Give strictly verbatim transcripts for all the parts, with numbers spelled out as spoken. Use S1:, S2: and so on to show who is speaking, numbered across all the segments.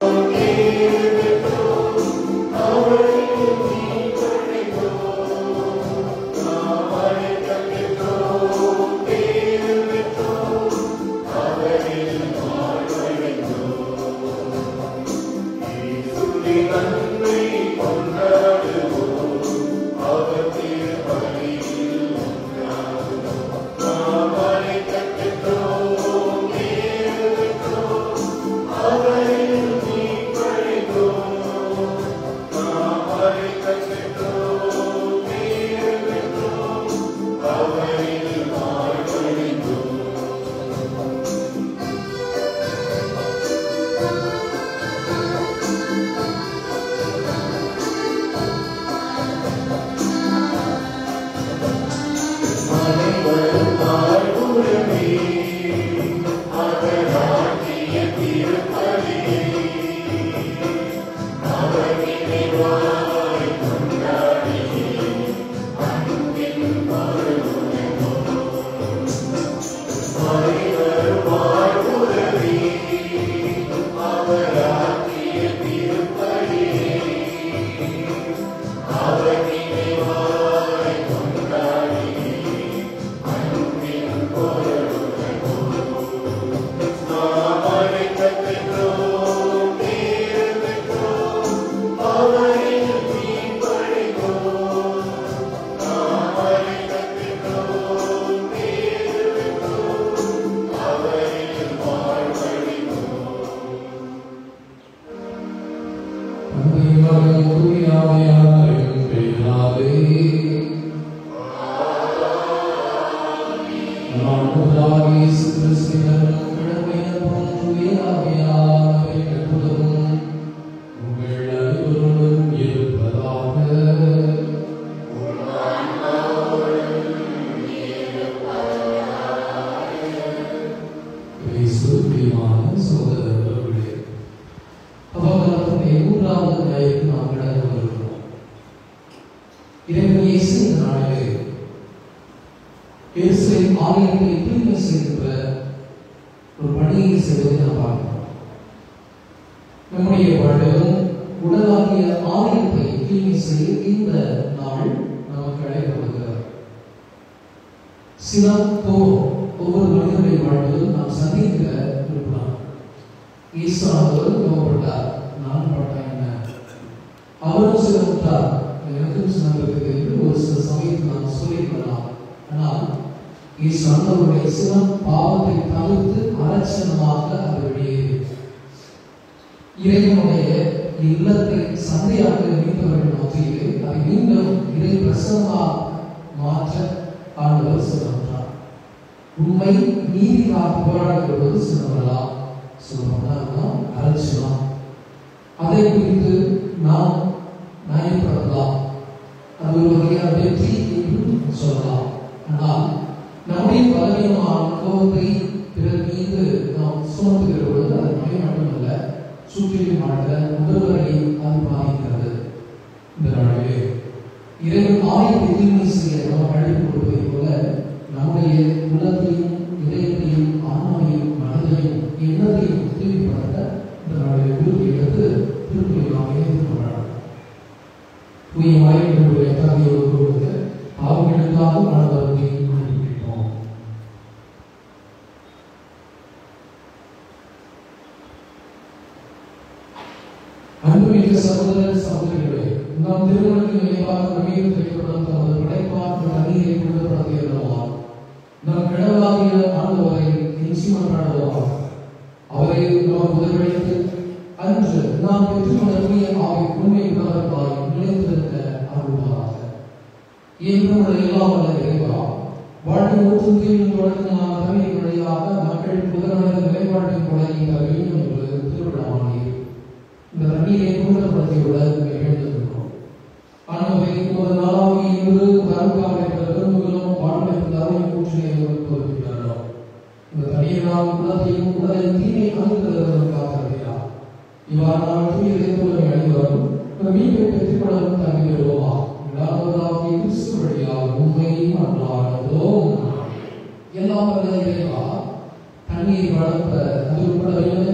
S1: தண்ணீர் வளர்ப்ப அது உட்பட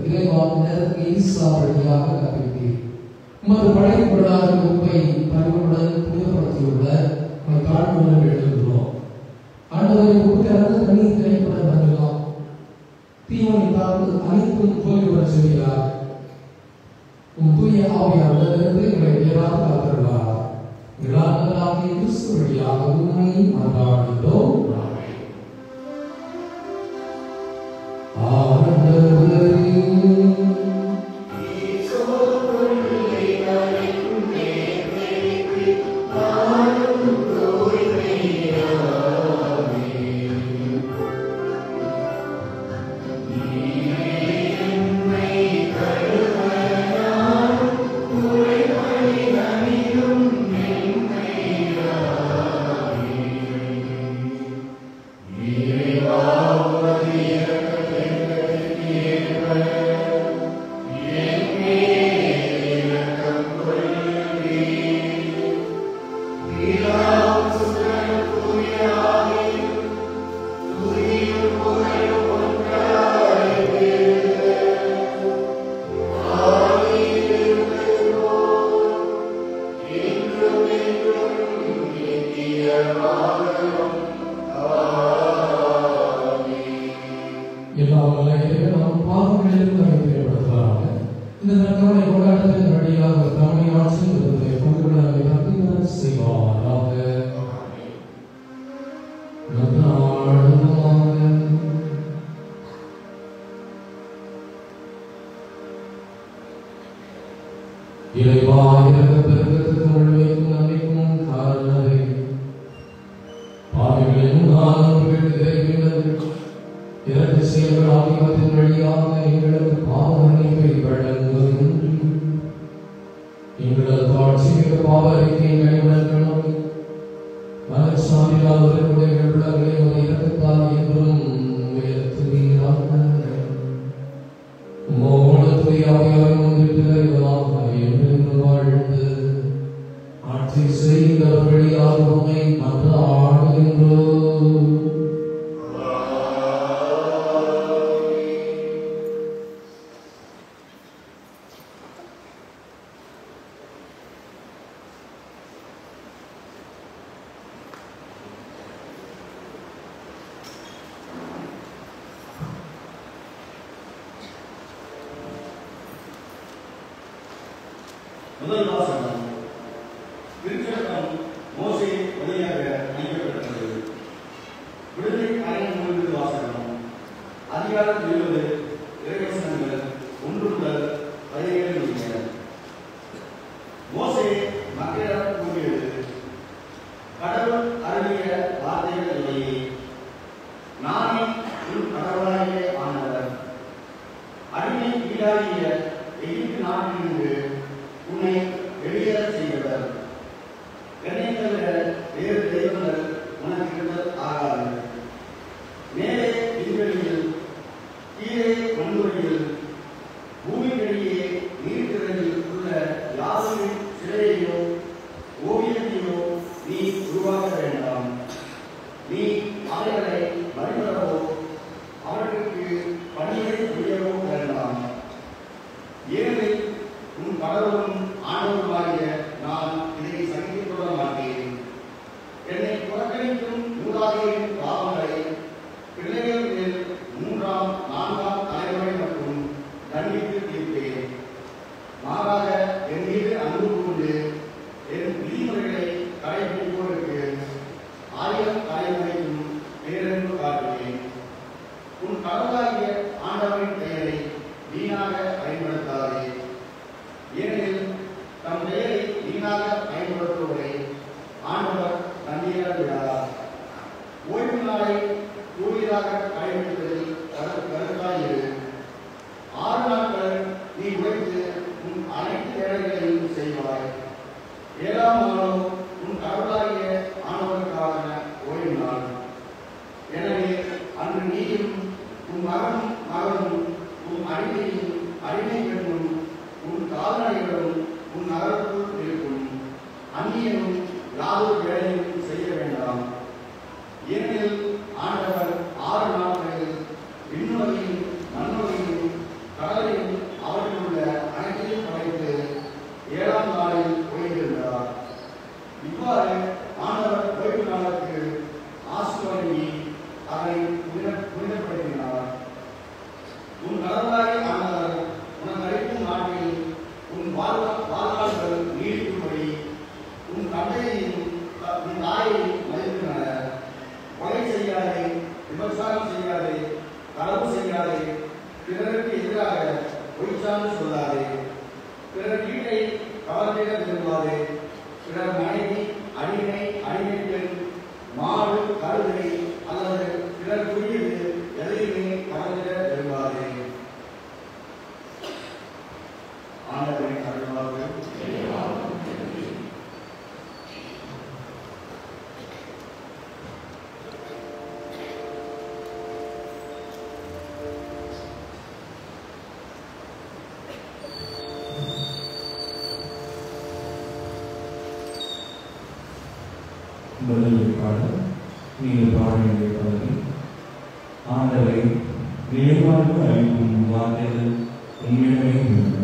S1: இறைவாக்கினர் ஈசா வழியாக கற்பித்தீர். உமது படைப்புகளாக உப்பை பரிவுடன் புனிதப்படுத்தியுள்ள உங்கள் தாழ்வுடன் எழுதுகிறோம். ஆண்டவரை உட்கலந்து கண்ணீர் திரைப்பட நகலாம் தீவனை தாழ்ந்து அனைத்தும் தோல்வியுடன் செய்கிறார். உம் தூய ஆவியாளரிலிருந்து எங்களை உயராக காத்தருளார். இளாந்தராகிய கிறிஸ்து வழியாக உண்மை மன்றாடுகிறோம்.
S2: முதல் வாசகம் திருச்சட்டம் மோசே வழியாக அளிக்கப்பட்டது. விடுதலை அரங்கிலிருந்து வாசகம் அதிகாரம் இருபது இறைவசனங்கள் ஒன்று முதல் பதினேழு முடிய. மோசே மக்களிடம் கூறியது, கடவுள் அருளிய வார்த்தைகள் இல்லையே, நானே உன் கடவுளாகிய ஆண்டவர். அடிமை வீடாகிய எகிப்து நாட்டிலிருந்து உன்னை வெளியேற செய்தவர். என்னை தவிர வேறு தெய்வங்கள் உனக்கு இருந்தது ஆகாது. மேலே விண்வெளியில், கீழே மண்வெளியில், பூமிக்கடியே நீர்த்திரையில் உள்ள யாதொரு சிலையையோ ஓவியத்தையோ நீ உருவாக்க வேண்டாம். நீ அவைகளை வழிபடவோ அவர்களுக்கு பணிகளை புரியவோ வேண்டாம். ஏனெனில் உன் கடவுளும் ஆண்டவருமாகிய நான் இதை சகித்துக் கொள்ள மாட்டேன். என்னை புறக்கணிக்கும் மூதாதையரின் பாவங்களை பிள்ளைகள் மேல் மூன்றாம் நான்காம் தலைமுறை மற்றும் தண்டித்து தீர்ப்பேன். மாறாக என் மீது அன்பு கொண்டு என் விதிமுறைகளை கடைபிடிப்போருக்கு ஆயிரம் தலைமுறைக்கும் பேரன்பு காட்டுவேன். உன் கடவுளாகிய ஆண்டவரின் பெயரை வீணாக பயன்படுத்தாதே. ஏனெனில் தம் பெயரை வீணாக பயன்படுத்துவதை ஆண்டவர் தண்ணீர விடார். ஓய்வு நாளை கூறியதாக பயன்படுத்துவதில் கருத்தாயிரு. ஆறு நாட்கள் நீ உழைத்து உன் அனைத்து வேலைகளையும் செய்வாய். ஏழாம் நாளோ உன் கடவுளாகிய ஆண்டவருக்கான ஓய்வு நாள். எனவே அன்று நீயும் உன் மகனும் மகனும் உன் அடிமையும் அடிமை பெண்ணும் உன் கால்நடைகளும் உன் நகருக்குள் இருக்கும். அந்நியனும் யாதொரு வேலையும் செய்ய வேண்டாம். ஏனெனில் ஆண்டவர் ஆறு நாட்களில் விண்ணுலகையும் மண்ணுலகையும் கடலையும் சொல்லாதே, பிறர் வீட்டை கவர்ந்திட விரும்பாதே, பிறர் மனைவி, அடிமை, அடிமை பெண், மாடு, கழுதை அல்லது பிறர் குறியீடு எதையுமே கவர்ந்திட விரும்பாதே. ஆண்டவரின் அருள்வாக்கு.
S3: முதலில் பாட நீங்கள் பாட வேண்டிய பகுதி ஆண்டவரை நிறைவாழ்வு அளிக்கும் வார்த்தைகள் உண்மையிலே உள்ளன.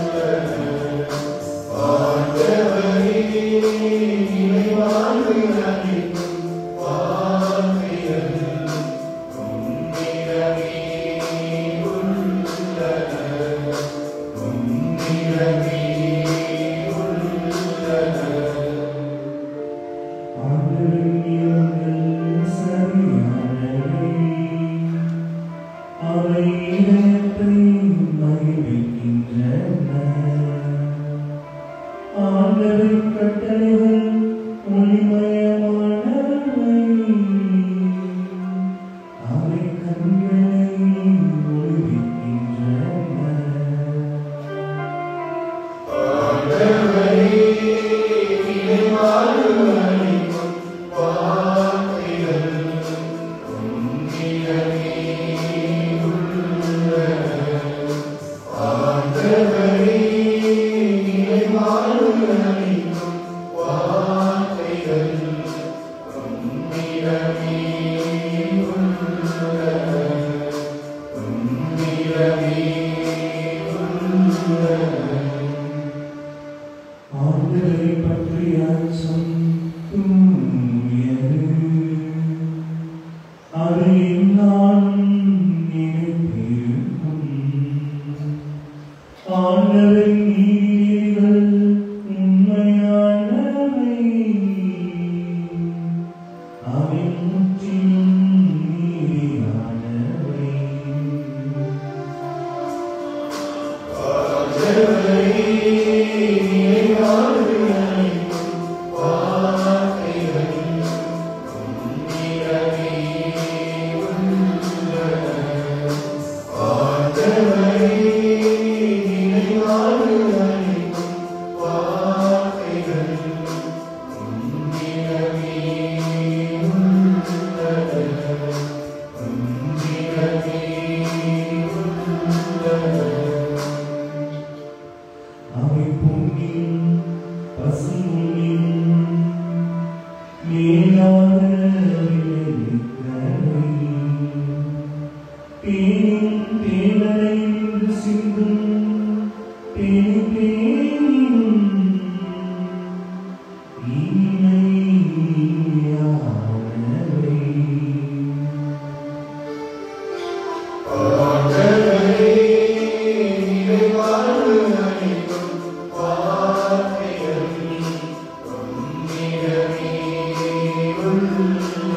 S4: Amen.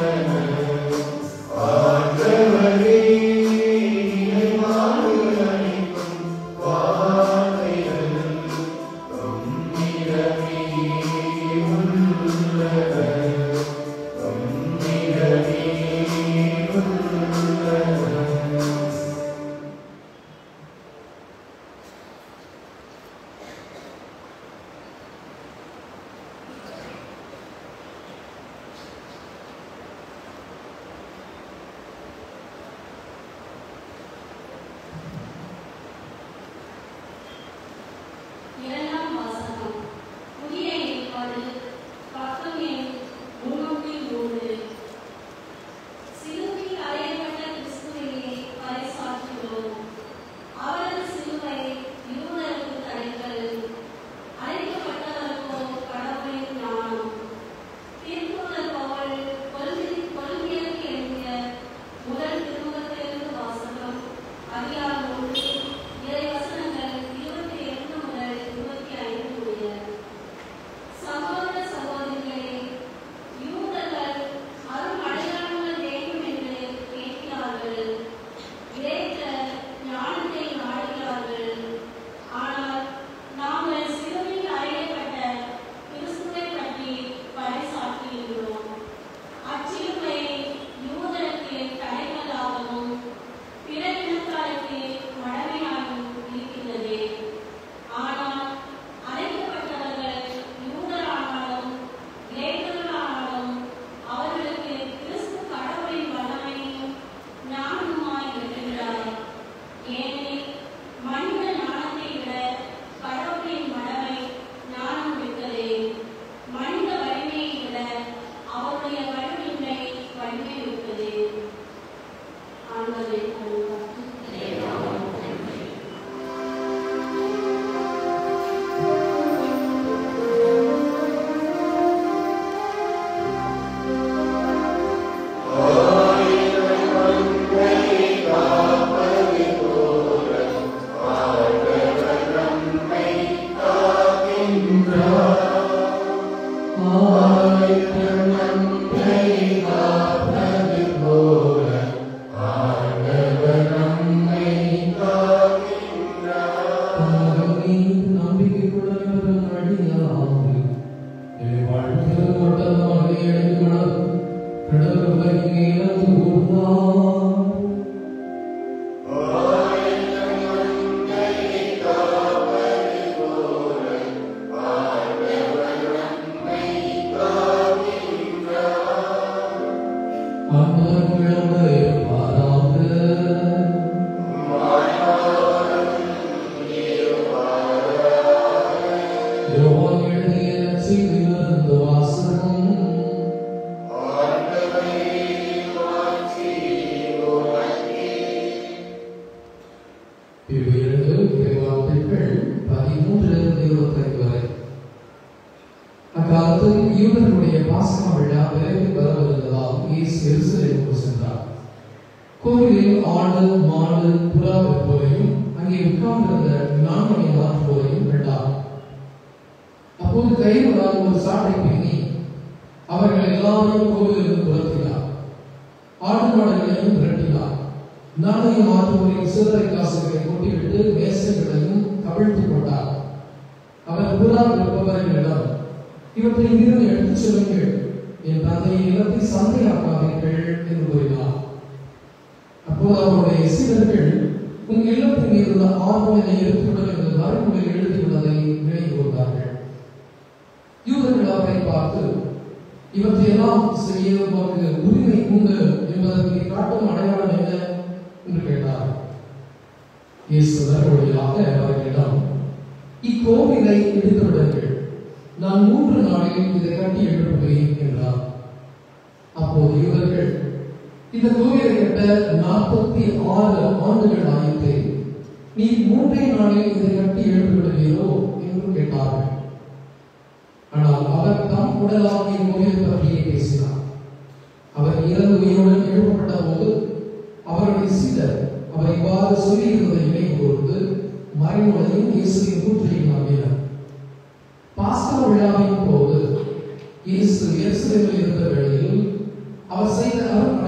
S1: பாஸ்கா விழாவின் போது இயேசு எருசலேமில் இருந்த வேளையில் அவர்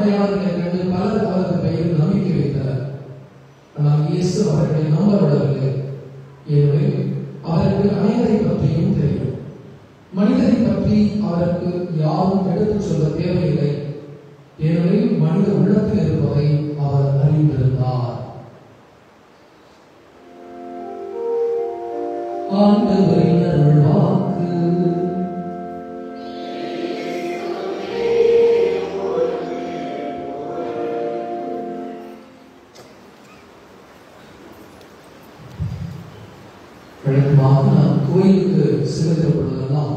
S1: அடையாளங்களை கண்டு பலர் அவரது பெயரில் நம்பிக்கை வைத்தனர். ஆனால் இயேசு அவர்களை நம்ப விடவில்லை. ஏனெனில் அவருக்கு அநேகரை பற்றியும் தெரியும். மனிதரை பற்றி அவருக்கு யாரும் எடுத்துச் சொல்ல தேவையில்லை. ஏனெனில் மனித உள்ளத்தில் இருப்பதை அவர் அறிந்திருந்தார். ஆண்டவரின் அருள்வாக்கு. வழக்கமாக நாம் கோயிலுக்கு செல்கிற பொழுதெல்லாம்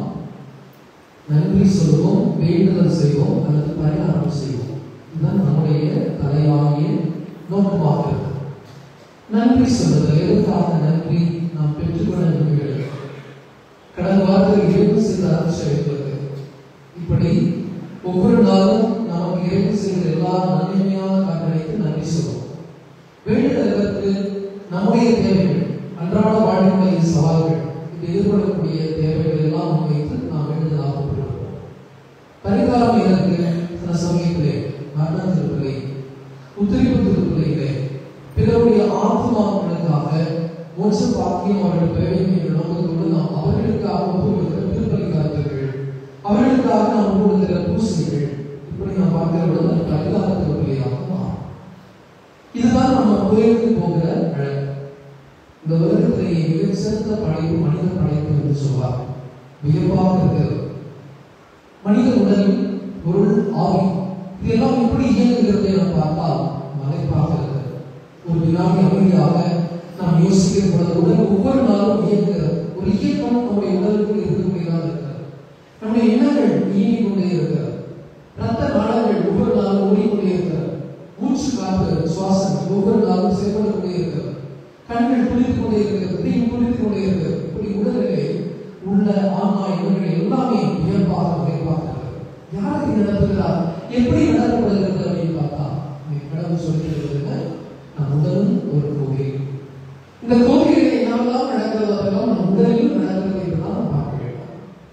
S1: நன்றி சொல்வோம், வேண்டுதல் செய்வோம் அல்லது பரிகாரம் செய்வோம். இதுதான் நம்முடைய தலையாகிய நோக்கமாக இருக்கு. நன்றி சொல்வது எதற்காக நன்றி நாம் பெற்றுக்கொள்ள நம்பிக்கை. கடந்த வாரத்தில் இறைவு செய்த ஆரம்பிச்சிருக்கிறது. இப்படி ஒவ்வொரு நாளும் நமக்கு இறைவு செய்த எல்லா நன்மையான காரணத்தை நன்றி சொல்வோம். வேண்டுதலுக்கு நம்முடைய தேவைகள், அன்றாட வாழ்க்கைய சவால்கள், இது எதிர்கொள்ளக்கூடிய தேவைகள் எல்லாம் முன்வைத்து நாம் வேண்டுதலாக பெறுவோம். பரிகாரம் எனக்கு சில சமயத்திலே மரண திருப்பிலை, உத்திரிப்பு திருப்பிலையிலே பிறருடைய ஆத்மாக்களுக்காக மோட்ச பாக்கியம் அவர்கள் பெறும் என்ற நோக்கத்தோடு நாம் அவர்களுக்காக கொடுக்கிற திருப்பலி காத்துகள், அவர்களுக்காக நாம் கொடுக்கிற பூசைகள், இப்படி நாம் பார்க்கிற பொழுது பரிகார திருப்பிலையாக மாறும். இதுதான் நம்ம கோயிலுக்கு போகிற அழகு. இந்த உலகத்திலேயே மிக சிறந்த படைப்பு மனித படைப்பு என்று சொல்வார். வியப்பாக இருக்கிறது. மனித உடல், பொருள், ஆவி இதெல்லாம் எப்படி இயங்குகிறது என பார்த்தால் மலைப்பாக இருக்கிறது. ஒரு வினாடி அமைதியாக நாம் யோசிக்கிற பொழுது உடல் ஒவ்வொரு நாளும் இயங்குகிறது. ஒரு இயக்கம் நம்முடைய உடலுக்கு இருக்கக்கூடியதாக இருக்கிறது. நம்முடைய எண்ணங்கள் இயங்கிக் கொண்டே இருக்கிறது. ரத்த நாளங்கள் ஒவ்வொரு நாளும் ஓடிக்கொண்டே இருக்கிறது. மூச்சு காற்று சுவாசம் ஒவ்வொரு நாளும் செயல்பட்டு கொண்டே இருக்கிறது. கண்கள் துளித்துக் கொண்டே இருக்கிறது, தீம் துளித்துக் கொண்டே இருக்கிறது. இப்படி உடலிலே உள்ள ஆன்மா எண்ணங்கள் எல்லாமே இயல்பாக விரைவாக இருக்கிறது. யார் இதை நடத்துகிறார், எப்படி நடத்தப்படுகிறது அப்படின்னு பார்த்தா கடவுள் சொல்லியிருக்கிறது, நம் உடலும் ஒரு கோவில். இந்த கோவிலில் என்னெல்லாம் நடக்கிறதெல்லாம் நம் உடலிலும் நடக்கிறது என்றுதான் நாம் பார்க்க வேண்டும்.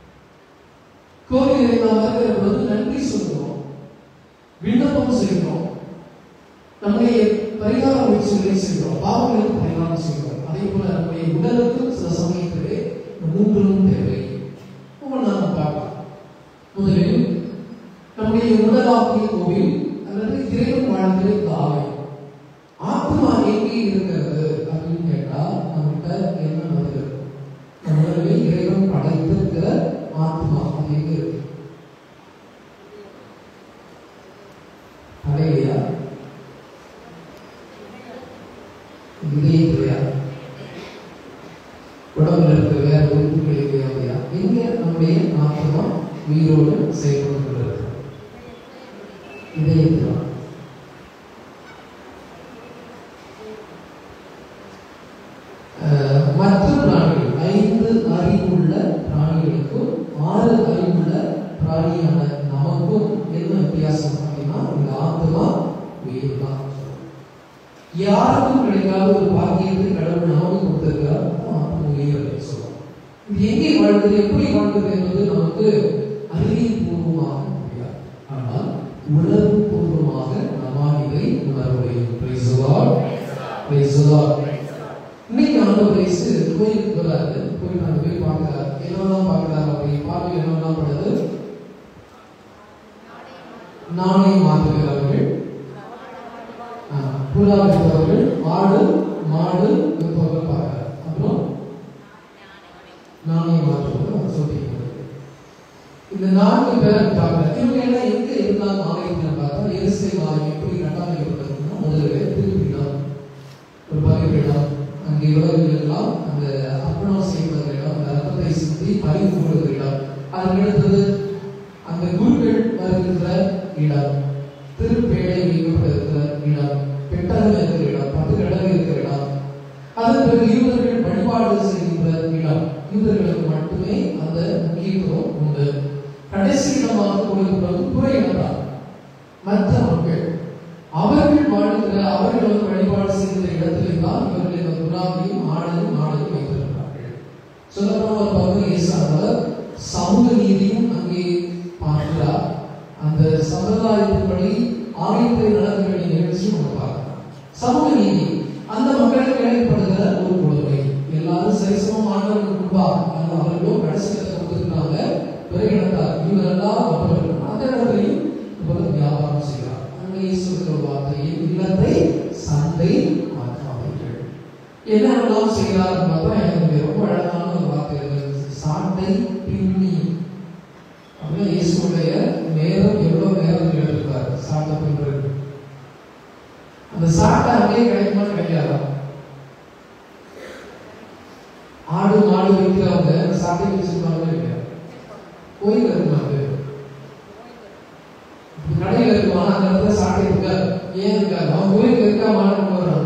S1: கோவிலை நாம் வருகிற பொழுது நன்றி சொல்கிறோம், விண்ணப்பம் செய்கிறோம், நம்முடைய பரிகார முயற்சிகளை செய்கிறோம், பாவங்களுக்கு பரிகாரம் செய்கிறோம். அதே போல நம்முடைய உடலுக்கு சில சமயத்திலே மூன்றும் தேவை. நாம் பார்க்கலாம். முதலில் நம்முடைய உடலாகிய கோவில் அல்லது இறைவன் வாழ்கிற இந்த ஆலயம். ஆத்மா எங்கே இருக்கிறது அப்படின்னு கேட்டால் நம்மகிட்ட என்ன வருகிறது? நம்மளே இறைவன் படைத்திருக்கிற ஆத்மா அது எங்க இருக்கு? அடையா இதயத்திலையா, உடம்புல இருக்கிற வேற உறுப்புகள் இல்லையா? எங்க நம்முடைய ஆத்மா உயிரோடு செயல்படுகிறது? இதயத்தில். மற்ற பிராணிகள், ஐந்து அறிவுள்ள பிராணிகளுக்கும் ஆறு அறிவுள்ள பிராணியான நமக்கும் என்ன வித்தியாசம் அப்படின்னா, இந்த ஆத்மா உயிர் தான். யாருக்கும் கிடைக்காத ஒரு பாக்கியத்தை கடவுள் நமக்கு கொடுத்திருக்கிறார். உயிர் அப்படின்னு சொல்லுவோம். இது எங்கே வாழ்ந்தது, எப்படி வாழ்ந்தது என்பது நமக்கு அறிவியல் பூர்வமாக முடியாது. ஆனால் உணர்வு பூர்வமாக நம்மால் இதை உணர முடியும். இன்னைக்கு ஆண்டவர் இயேசு கோயிலுக்கு வராது, கோயில் நாங்கள் போய் பார்க்கிறார். என்னெல்லாம் பார்க்கிறார் அப்படி பார்வை என்னெல்லாம் படுது? நாணயம் மாற்றுகிறார்கள், புறா விற்பவர்கள், ஆடு மாடு விற்பவர்கள் பார்க்கிறார். அப்புறம் நாணயம் மாற்றுவர்கள் சொல்லியிருக்கிறது. இந்த நான்கு பேரை பார்க்கிறார். இவங்க எல்லாம் எங்க இருந்தாலும் ஆலயத்தில் பார்த்தா எருசலேம் ஆலயம் எப்படி கட்டமைக்கப்பட்டதுன்னா, முதல்ல திருப்பிடம், ஒரு பலிபீடம், அங்கே உலகில் எல்லாம் அந்த அர்ப்பணம் செய்வதற்கு இடம், அந்த ரத்தத்தை சுற்றி பறி கூடுகிற இடம், அதற்கு அடுத்தது அந்த குருக்கள் வருகின்ற இடம், திருப்பேடை வைக்கப்பட்டிருக்கிற இடம், பெட்டகம் இருக்கிற இடம், பத்து கடமை இருக்கிற இடம், அதன் பிறகு யூதர்கள் வழிபாடு செய்கின்ற இடம். யூதர்களுக்கு மட்டுமே அந்த முக்கியத்துவம் உண்டு. கடைசி இடமாக கொடுக்கப்படும் துறை இடம்தான். மற்ற மக்கள் அவர்கள் வாழ்கிற, அவர்கள் வந்து வழிபாடு செய்கிற இடத்தில் தான் இவர்கள் இந்த புறாவையும் ஆடையும் ஆடையும் வைத்திருக்கிறார்கள். சொல்லப்போன ஒரு பகுதி இயேசுவானவர் சமூக நீதியும் அங்கே பார்க்கிறார். அந்த சம்பிரதாயத்தின்படி ஆலயத்தில் நடக்க வேண்டிய நிகழ்ச்சியும் நம்ம பார்க்கலாம். சமூக நீதி அந்த மக்களுக்கு இழைக்கப்படுகிற ஒரு கொடுமை. எல்லாரும் சரிசமம் ஆண்டவருக்கு முன்பாக அவர்களும் கடைசி கொடுத்துருக்காங்க. பிறகு நடந்தார் இவரெல்லாம் அப்புறம் அந்த இடத்துலையும் இவ்வளவு வியாபாரம் செய்கிறார். அங்கே இயேசுவின் ஒரு வார்த்தையில் இல்லத்தை சந்தை மாற்றாதீர்கள். என்னெல்லாம் செய்கிறார் பார்த்தா எனக்கு ரொம்ப அழகான ஒரு வார்த்தை சாட்டை பின்னி. அப்படின்னா இயேசுடைய நேரம் எவ்வளவு நேரம் எடுத்துக்காரு சாட்டை பின்றது. அந்த சாட்டை அங்கேயே கிடைக்குமா கிடைக்காதா? ஆடு மாடு வைக்கிறவங்க அந்த சாட்டை வச்சிருப்பாங்க இல்லையா? கோயில் இருக்குமாது கடையில் இருக்குமா? அந்த இடத்துல சாட்டை இருக்காது. ஏன் இருக்காது? அவன் கோயிலுக்கு இருக்கா மாடு போடுறாங்க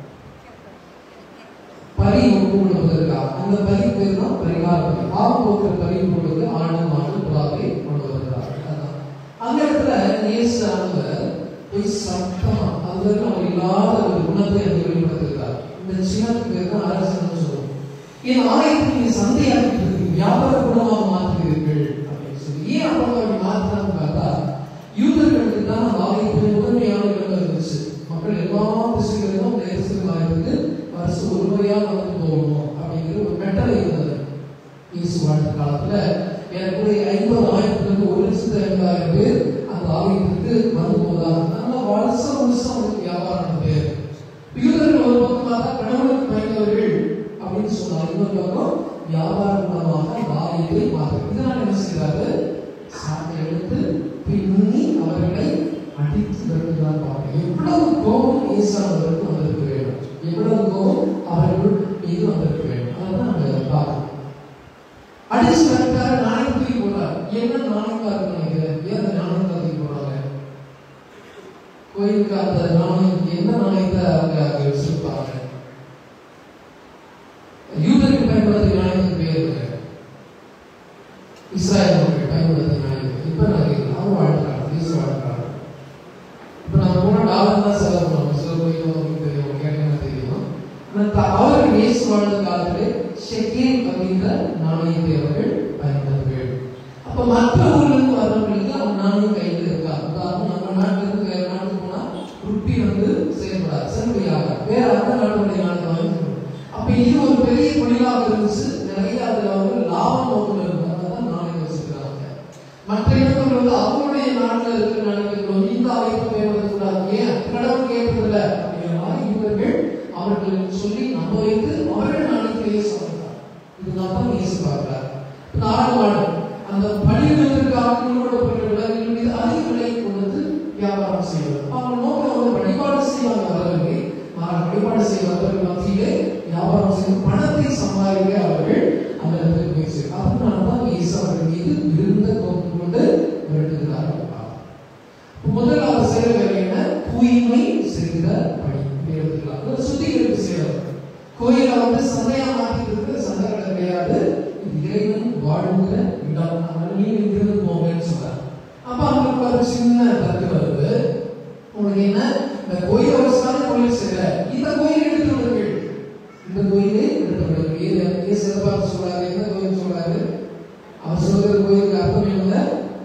S1: பரி ஒப்பு கொடுப்பதற்கா. அந்த பரி பேர் தான் பரிகார பரி. பாவம் போக்குற பரி போடுவது ஆடு மாடு புறாவை கொண்டு வருகிறார். அந்த இடத்துல இயேசு ஆனவர் போய் சத்தமா அது அவர் இல்லாத ஒரு குணத்தை அதை வெளிப்படுத்துகிறார். இந்த சின்னத்துக்கு பேர் தான் அரசன் சொல்லுவோம். என் ஆலயத்தை நீங்க சந்தையாக்கி வியாபார குணமாக மாற்றுகிறீர்கள் அப்படின்னு சொல்லி. ஏன் அப்போ அப்படி மாற்றினான்னு பார்த்தா யூதர்களுக்கு தான் அந்த ஆலயத்தில் முதன்மையான இடம் இருந்துச்சு. மக்கள் எல்லா திசைகளிலும் அந்த எரிசல் ஆலயத்துக்கு வருஷம் ஒரு முறையாக வந்து போகணும் அப்படிங்கிற ஒரு மெட்டல் இருந்தது. இயேசு வாழ்ந்த காலத்துல எனக்கு ஐம்பது ஆயிரத்துக்கு ஒரு லட்சத்து ஐம்பதாயிரம் பேர் அந்த ஆலயத்துக்கு வந்து போதாங்க. அதனால வருஷம் வருஷம் அவங்களுக்கு வியாபாரம் பேர். யூதர்கள் ஒரு பக்கம் பார்த்தா கடவுளுக்கு பயந்தவர்கள் அப்படின்னு சொன்னாங்க. இன்னொரு பக்கம் வியாபார மூலமாக அந்த ஆலயத்தை மாற்ற. இதனால் என்ன செய்யறாரு? சாட்டை எடுத்து பின்னி அவர்களை அடித்து வருகிறார். பார்க்க எவ்வளவு கோபம் இயேசுவுக்கு வந்திருக்க வேண்டும், எவ்வளவு கோபம் அவர்கள் மீது வந்திருக்க வேண்டும். அதான் நம்ம பார்க்கணும். அடிச்சு வருகிறாரு, நாணயம் தூக்கி போறாரு. என்ன நாணயமா இருக்கு நினைக்கிறேன்? ஏன் அந்த நாணயத்தை தூக்கி போறாங்க? கோயிலுக்கு அந்த நாணயம் என்ன நாணயத்தை அவங்க வச்சிருப்பாங்க? யூதருக்கு பயன்படுத்திய நாணயத்துக்கு பேர் இஸ்ராயல் மக்கள் பயன்படுத்திய நாணயம். இப்ப நான் அவங்க வாழ்க்கிறாங்க, இயேசு வாழ்க்கிறாங்க. இப்ப நான் போன டாலர் தான் செலவு பண்ணுவோம். சில கோயிலும் தெரியும், கேட்க தெரியும். அவர்கள் இயேசு வாழ்ந்த காலத்திலே ஷெக்கேல் அப்படின்ற நாணயத்தை அவர்கள் பயன்படுத்துவார்கள். அப்ப மற்ற ஊர்களுக்கு வரவங்களுக்கு அவங்க நாணயம் கையில் இருக்கா. உதாரணம் நம்ம நாட்டில இருந்து வேற நாட்டுக்கு போனா ருப்பி வந்து செயல்படாது, செல்வையாக வேற அந்த நாட்டுடைய நாட்டு வாங்கி. அப்ப இது ஒரு பெரிய தொழிலாக இருந்துச்சு. நிறைய அதுல வந்து லாபம் நோக்கம் இருக்கும். அதனால நாணயம் வச்சிருக்காங்க. மற்ற இடத்துல வந்து அவங்களுடைய நாட்டில் இருக்கிற நாணயங்கள் இந்த ஆலயத்தை பயன்படுத்தக்கூடாது. ஏன் கடவுள் கேட்பதில்லை அப்படின்னா இவர்கள் அவர்கள் சொல்லி நம்ப வைத்து அவர்கள் நாணயத்திலேயே சொல்றாங்க. இதுதான் தான் இயேசு பார்க்கிறார். ஆடு மாடு அந்த பலியிடுவதற்காக முன்னோடப்பட்ட விலங்குகள் மீது அதிக விலை கொடுத்து வியாபாரம் செய்வது. அவங்க நோக்கம் வந்து வழிபாடு செய்வாங்க. அவர்களே வழிபாடு செய்வதற்கு மத்தியிலே வியாபாரம் செய்து பணத்தை சம்பாதிக்க அவர்கள் அந்த இடத்துக்கு முயற்சி. அதனால்தான் இயேசு அவர்கள் மீது மிகுந்த கோபம் கொண்டு விரட்டுகிறார்கள். முதல் அவர் செய்கிற வேலை என்ன? தூய்மை செய்கிற பணி எடுத்துக்கலாம். சுத்திகரிப்பு செய்வது. கோயில வந்து சந்தையா மாற்றிட்டு இருக்கிற சந்தை கடை கிடையாது. இது இறைவன் வாழ்கிற இடம். அதனால நீங்க இங்கிருந்து போங்கன்னு சொல்றாரு. அப்ப அவங்களுக்கு ஒரு சின்ன கருத்து வருது. உங்களுக்கு என்ன? இந்த கோயில் அவசியமான கோயில் செய்யற இந்த கோயில் எடுத்து விடுங்கள். இந்த கோயிலே எடுத்து விடுங்கள். ஏன் சிறப்பாக சொல்றாரு? என்ன கோயில் சொல்றாரு? அவர் சொல்ற கோயிலுக்கு அர்த்தம் என்ன?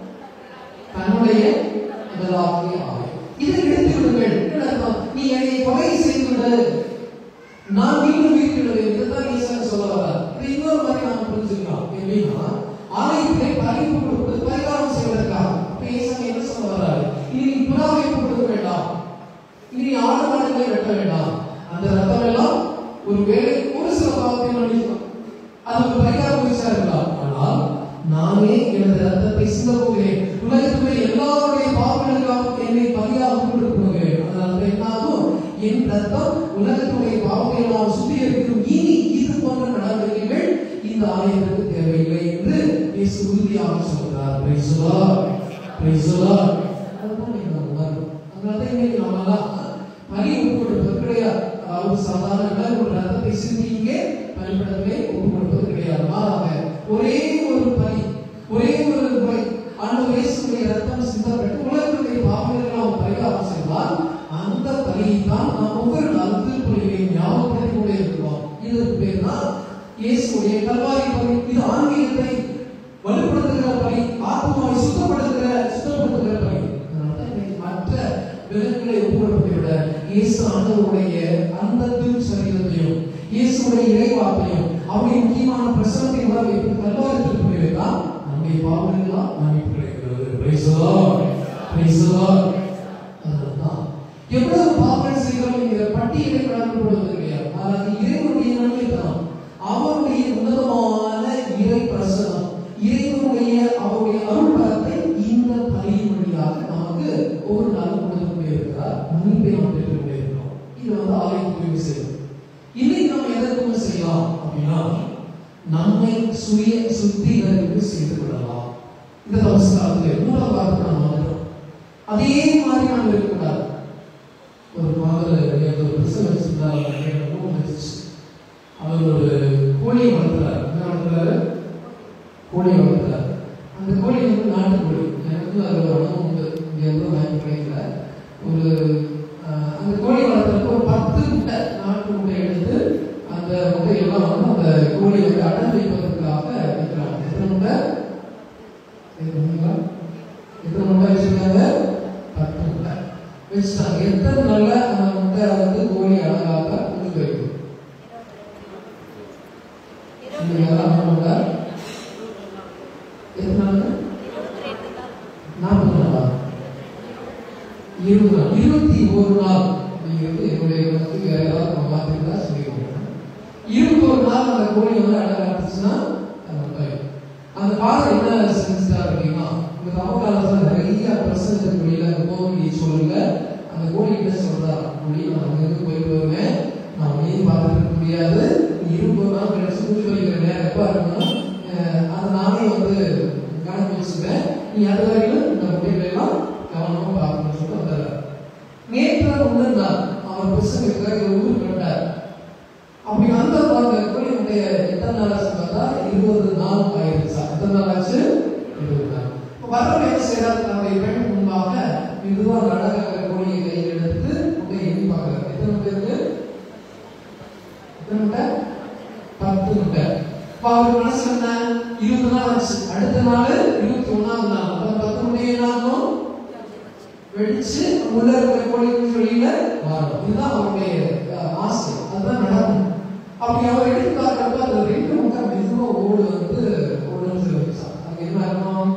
S1: தன்னுடைய முதலாகிய ஆலயம். இதை எடுத்து விடுங்கள். நீ என்னை கொலை செய்து விடு, நான் மீண்டும் உயிர்ப்பிடுவேன். இதுதான் ஈசன் சொல்ல வர்றார். இது இன்னொரு மாதிரி நாம புரிஞ்சுக்கலாம். எப்படின்னா ஆலயத்தை பரிவு கொடுப்பது பரிகாரம் செய்வதற்காக. அப்ப ஈசன் என்ன சொல்ல வர்றாரு? இனி நீ புறாவை கொடுக்க வேண்டாம், இனி ஆடு மாடுகளை வெட்ட வேண்டாம். அந்த ரத்தம் எல்லாம் ஒரு வேலை ஒரு சில பாவத்தை மன்னிக்கும். அது ஒரு பரிகார முயற்சியா இருக்கலாம். ஆனால் நானே எனது ரத்தத்தை சிந்த போகிறேன். உலகத்துடைய எல்லாருடைய பாவங்களுக்காக என்னை பலியாக கொடுக்க போகிறேன். அதனால என்னாகும்? என் ரத்தம் உலகத்துடைய பாவத்தை எல்லாம் சுத்திகரிக்கும். இனி இது போன்ற நடவடிக்கைகள் இந்த ஆலயத்திற்கு தேவையில்லை என்று இயேசு உறுதியாக சொல்கிறார். Praise the Lord, praise the Lord. அதுதான் நீங்க உணர்வு. அதனால இன்னைக்கு நம்மலாம் பலி ஒப்பு கொடுப்பது கிடையாது. ஒரு சாதாரண ஒரு ரத்தத்தை சிந்தி இங்கே பலிபடத்திலே ஒப்பு கொடுப்பது கிடையாது. மாறாக ஒரே ஒரு பலி, ஒரே ஒரு முறை ஆண்டவர் இயேசுவின் ரத்தம் சிந்தப்பட்டு உலகத்துடைய பாவங்களை நாம் பரிகாரம் செய்வார். அந்த பலியை தான் நாம் ஒவ்வொரு நாளும் திருப்பலியை ஞாபகப்படுத்திக் கொண்டே இருக்கிறோம். இதற்கு பேர் தான் இயேசுடைய கல்வாரி பலி. இது ஆன்மீகத்தை வலுப்படுத்துகிற பலி, ஆத்மாவை சுத்தப்படுத்துகிற சுத்தப்படுத்துகிற பலி. அதனால மற்ற விலங்குகளை ஒப்புக்கொடுப்பதை விட இயேசு ஆண்டவருடைய அந்த திருச்சரீரத்தையும் இயேசுடைய இறைவாக்கையும் அவருடைய முக்கியமான பிரசனத்தை உணர வைத்து கல்வாரி திருப்பணியை தான் நம்முடைய பாவங்களெல்லாம் மன்னிப்பு கிடைக்கிறது. Praise the Lord, praise the Lord. அதுதான் எவ்வளவு பாவங்கள் செய்கிறோம் என்கிற பட்டியலை கடந்து போடுவது கிடையாது. ஆனால் இறைவனுடைய நன்மை தான் அவருடைய உன்னதமான இறை பிரசனம், இறைவனுடைய அவருடைய அருள் பலத்தை இந்த பலியின் வழியாக நமக்கு ஒரு நாள் கொடுத்து கொண்டே இருக்கிறார். மன்னிப்பை நாம் பெற்றுக் கொண்டே இருக்கிறோம். இது வந்து ஆலயத்துக்கு செய்யும். இதை நாம் எதற்குமே செய்யலாம் அப்படின்னா நம்மை சுய சுத்திகரிப்பு செய்து கொள்ளலாம். இந்த நமஸ்காரத்தில் மூணாவது வாரத்தை நாம் வந்துடும். அதே மாதிரி நாம் இருக்கக்கூடாது. ஒரு மாதிரி ஒரு பிரசவ வச்சிருந்தார், அவர் ஒரு கோழியை வளர்த்துறாரு. என்ன வளர்த்துறாரு? கோழியை வளர்த்துறாரு. அந்த கோழி வந்து நாட்டு கோழி. எனக்கு அது ஒரு உணவு உண்டு, இங்கே எவ்வளோ வாங்கி கிடைக்கல. ஒரு அந்த கோழி வளர்த்துறதுக்கு ஒரு பத்து முட்டை நாட்டு முட்டை எடுத்து அந்த முட்டையெல்லாம் வந்து அந்த கோழியை வந்து அடர் வைப்பதற்காக வைக்கிறாங்க. எத்தனை முட்டை? எத்தனை முட்டை வச்சிருக்காங்க? பத்து முட்டை வச்சுட்டாங்க. எத்தனை நாள்ல அந்த முட்டை வந்து கோழி அழகாக குஞ்சு வைக்கும்? இருபத்தி ஒரு நாள். என்னுடைய வேற ஏதாவது நம்ம மாத்திருந்தா சொல்லிடுவோம். இருபத்தி ஒரு நாள் அந்த கோழி வந்து அழகாச்சுன்னா அந்த பாதை என்ன செஞ்சுட்டாரு அப்படின்னா, இந்த தவக்காலத்துல நிறைய பிரசனத்துக்கு வெளியில அந்த கோழி சொல்லுங்க. அந்த கோழி என்ன சொல்றா, கோழி நான் அங்கிருந்து போயிட்டு வருவேன், நான் நீ பார்த்துருக்க முடியாது, இருபது நாள் கழிச்சு பூஜை வைக்கிற நேரம் எப்ப இருக்குன்னா அதை நானே வந்து கணக்கு வச்சுப்பேன், நீ அது வரைக்கும் இந்த முட்டைகளை எல்லாம் கவனமா பார்க்கணும்னு சொல்லிட்டு வந்தார். நேற்று முன்னே நாள் அவர் புத்தகத்துக்காக ஊருக்கு வந்தார். அப்படி வந்த கோழி முட்டைய எத்தனை நாள் ஆச்சு பார்த்தா இருபது நாள் ஆயிடுச்சா? எத்தனை நாள் ஆச்சு? இருபது நாள். வரவங்க என்ன செய்யறாரு, நம்முடைய பெண் முன்பாக இதுதான் அழகாக கோழியை கையில் எடுத்து முட்டையை எண்ணி பார்க்கிறார். எத்தனை முட்டை இருக்கு? எத்தனை முட்டை? பத்து முட்டை. அவருக்கு மனசு என்ன, இருபது நாள் ஆச்சு, அடுத்த நாள் இருபத்தி ஒன்னாவது நாள் அப்ப பத்து முட்டையை நானும் வெடிச்சு உள்ள இருக்கிற கோழி குஞ்சு வெளியில மாறும். இதுதான் அவருடைய ஆசை, அதுதான் நடக்கும். அப்படி அவர் எடுத்து பார்க்கிறப்ப அந்த ரெண்டு முட்டை மெதுவா ஓடு வந்து ஓடுன்னு சொல்லிச்சான். அது என்ன அர்த்தம்?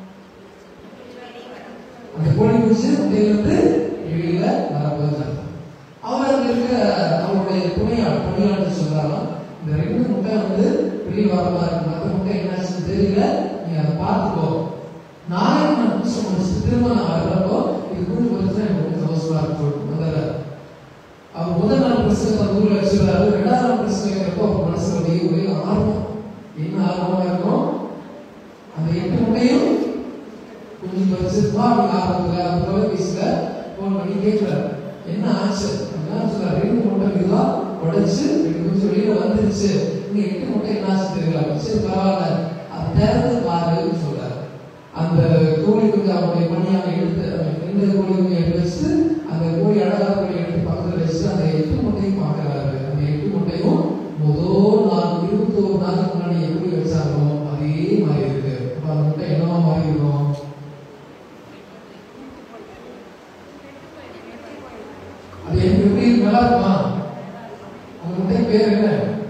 S1: அந்த கோழி குஞ்சு முட்டையிலிருந்து வெளியில வரப்போகுது. அவர் அங்க இருக்க அவருடைய துணையாள் பணியாளர் சொல்றாராம், இந்த ரெண்டு முட்டை வந்து வெளியே வர மாதிரி இருக்கு, மற்ற முட்டை என்னாச்சுன்னு தெரியல, நீ அதை பார்த்துக்கோ, நாளைக்கு நான் புதுசு முடிச்சு திரும்ப நான் வர்றப்போ இது கூட்டு போச்சுன்னா எனக்கு சந்தோஷமா இருக்கும் முதல்ல. அவர் முதல் நாள் பிரச்சனை ஊர்ல வச்சுருவாரு. ரெண்டாவது நாள் பிரச்சனை வைக்கிறப்போ அவர் மனசுல ஒரே ஒரே ஆர்வம். என்ன ஆர்வமா இருக்கும்? அந்த எட்டு முட்டையும் கொஞ்சம் பறிச்சிருப்பா அப்படின்னு ஆரம்பத்துல அந்த தொலைபேசியில போன் பண்ணி கேட்கிறாரு, என்ன ஆச்சு? என்ன சொல்றாரு, ரெண்டு முட்டை இதுவா உடைச்சு ரெண்டு கொஞ்சம் வெளியில வந்துருச்சு, நீங்க எட்டு முட்டை என்ன ஆச்சு தெரியல, சரி பரவாயில்ல அது திறந்து பாருன்னு சொல்றாரு. அந்த கோழி கொஞ்சம் அவருடைய பணியாக எடுத்து ரெண்டு கோழி கொஞ்சம் எடுத்து வச்சு அந்த கோழி அழகாக கோழி எடுத்து பக்கத்தில் வச்சு அந்த எட்டு முட்டையும் பார்க்கிறாரு. அந்த எட்டு முட்டையும் முதல் நாள் இருபத்தி ஒரு நாளுக்கு முன்னாடி எப்படி வச்சாங்களோ அதே மாதிரி இருக்கு. அப்ப அந்த முட்டை என்னவா மாறி இருக்கும்? அது எனக்கு எப்படி நல்லா இருக்குமா? அந்த முட்டை பேர் என்ன?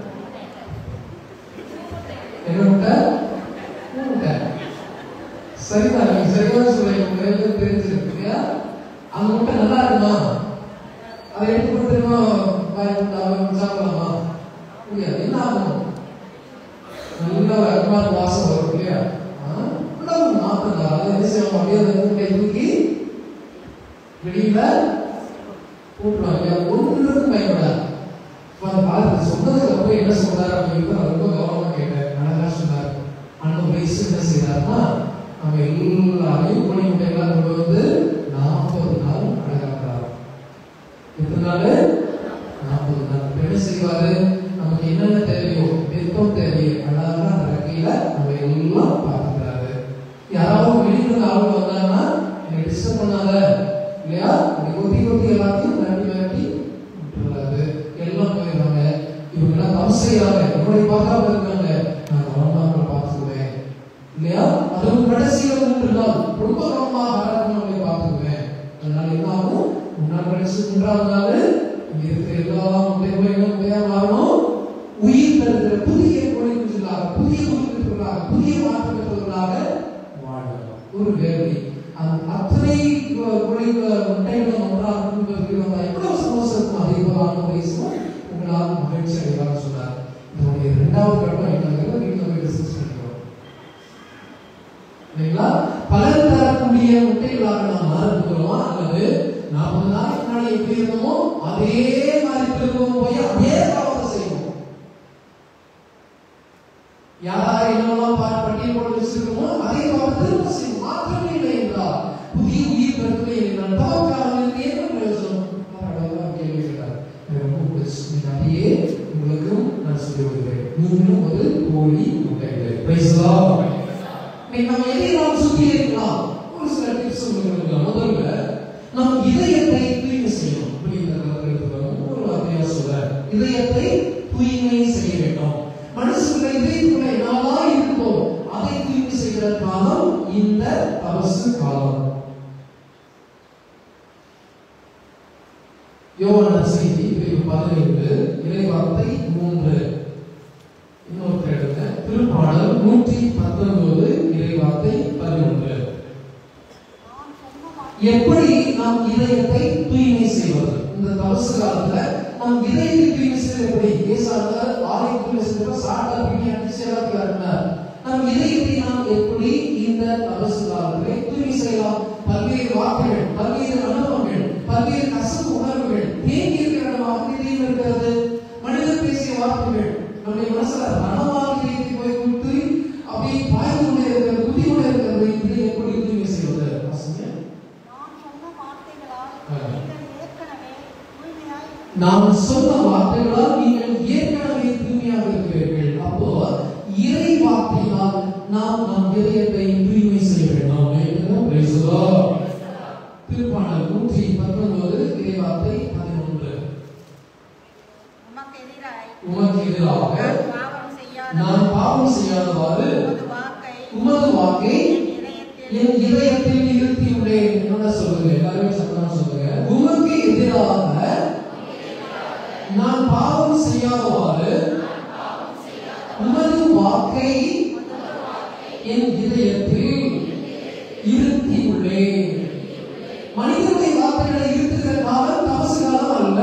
S1: என்ன முட்டை? முட்டை. சரிதான், நீங்க சரியான சொல்ல தெரிஞ்சிருக்கு. அந்த முட்டை நல்லா இருக்குமா? அதை எடுத்து கொடுத்துருமா சாப்பிடலாமா? முடியாது. என்ன ஆகும்? நல்ல அருமான வாசம் வரும் இல்லையா? மாற்றம் அதை என்ன செய்வோம், அப்படியே அந்த முட்டை தூக்கி வெளியில போட்டுருவாங்க. ஒன்றுக்கும் பயன்படாது. பார்த்து சொன்னதுக்கு அப்புறம் என்ன சொல்றாரு அப்படின்னு ரொம்ப கவனமா கேட்டேன். அழகா சொன்னார். ஆனால் வயசு என்ன செய்யறாருன்னா, நம்ம எல்லாரையும் கோழி முட்டைகளாக கொண்டு வந்து நாற்பது நாள் அழகாக்குறாரு. எத்தனை நாள்? நாற்பது நாள். என்ன செய்வாரு, நமக்கு என்னென்ன தேவையோ வெப்பம் தேவையோ அழகா அந்த வகையில நம்ம எல்லாம் பார்த்துக்கிறாரு. யாராவது வெளியில ஆளுங்க வந்தாங்கன்னா எனக்கு டிஸ்டர்ப் பண்ணாத இல்லையா, ஒத்தி ஒத்தி எல்லாத்தையும் மிரட்டி மிரட்டி விட்டுறாரு. எல்லாம் போயிடுறாங்க. இவங்க எல்லாம் தப்பு செய்யறாங்க, என்னுடைய பாதுகாப்பு இருக்காங்க, நான் கவனமாக பார்த்துக்குவேன் இல்லையா. அதுவும் கடைசியில் மூன்று நாள் ரொம்ப கவனமாக ஆராய்ச்சி பார்த்துக்குவேன் கடைசி மூன்றாவது நாள் இங்க இருக்கிற எல்லா முட்டைகளும் முட்டையா மாறணும். உயிர் தருகிற புதிய கோழி குஞ்சுகளாக, புதிய குஞ்சுகளாக, புதிய மாற்றம் பெற்றவர்களாக வாழணும். ஒரு வேலை அந்த அத்தனை கோழி முட்டைகளும் ஒன்றாக நம்ம எவ்வளவு சந்தோஷம். அதே போல ஆண்டவரேசும் உங்களால் மகிழ்ச்சி அடைவார் சொன்னார். இதனுடைய இரண்டாவது கட்டம் என்னங்கிறத வீட்டில் டிஸ்கஸ் பண்ணிக்கிறோம் இல்லைங்களா? பலன் தரக்கூடிய முட்டைகளாக நாம் மாறுகிறோமா, அல்லது நாற்பது நாளைக்கு முன்னாடி எப்படி இருந்தோமோ அதே மாதிரி திரும்பவும் போய் அதே பாவத்தை செய்வோம். யாராவது என்னெல்லாம் பட்டியல் போட்டு வச்சிருக்கோமோ அதே பாவத்தை திரும்ப செய்வோம். மாற்றமே இல்லை என்றால் புதிய உயிர் பெறவில்லை என்றால் தவக்காரர்களுக்கு என்ன பிரயோஜனம்? கேள்வி கேட்டார். ரொம்ப பிடிச்சி அதையே உங்களுக்கும் நான் சொல்லி வருகிறேன். நீங்களும் ஒரு கோழி முட்டைகள். நம்ம எதையெல்லாம் சுத்தி இருக்கலாம். ஒரு சில டிப்ஸ் உங்களுக்கு முதல்ல நம் இதயத்தை தூய்மை செய்யணும். ஒரு வார்த்தையா சொல்ற இதயத்தை தூய்மை செய்ய வேண்டும். மனசுக்குள்ள இதயத்துக்குள்ள என்னெல்லாம் இருக்கோ அதை தூய்மை செய்கிற காலம் இந்த தபசு காலம். யோவான் செய்தி பதினைந்து இறைவார்த்தை மூன்று. இன்னொரு கேளுங்க. திருப்பாடல் நூற்றி பத்தொன்பது இறைவார்த்தை பதினொன்று. எப்படி நாம் இதயத்தை தூய்மை செய்வது? இந்த தபசு காலத்துல நாம் இதயத்தை தூய்மை செய்வது எப்படி? ஏசாயார் ஆலயத்தில் சென்ற சாட்டா பிடி அடிச்சலாக இருந்தார். நம் இதயத்தை நாம் எப்படி இந்த தபசு காலத்திலே தூய்மை செய்யலாம்? பல்வேறு வார்த்தைகள், பல்வேறு அனுபவங்கள், பல்வேறு கசப்பு உணர்வுகள் தேங்கி இருக்கிற இடமாக இதயம் இருக்கிறது. மனிதன் பேசிய வார்த்தைகள் நம்முடைய மனசுல மனமாக தேங்கி போய் கொடுத்து அப்படியே பாய்ந்து கொண்டே இருக்கிற குதி கொண்டே இருக்கிறது. இதை எப்படி தூய்மை செய்வது? நாம் சொன்ன வார்த்தைகளால் நீங்கள் ஏற்கனவே தூய்மையாக இருக்கிறீர்கள். அப்போ இறை வார்த்தையால் நாம் நம் இதயத்தை தூய்மை செய்ய வேண்டும். திருப்பாடல் நூற்றி பத்தொன்பது இறை வார்த்தை பதினொன்று. உமக்கு எதிராக நான் பாவம் செய்யாதவாறு உமது வாக்கை என் இதயத்தில் நிறுத்தியுள்ளேன். என்ன சொல்லுங்க? எல்லாரும் சத்தமா சொல்லுங்க. உமக்கு எதிராக நான் பாவம் செய்யாதவாறு உமது வாக்கை என் இதயத்தில் இருத்தியுள்ளேன். மனிதனுடைய வார்த்தைகளை இருத்துகிற காலம் தபசு காலம் அல்ல.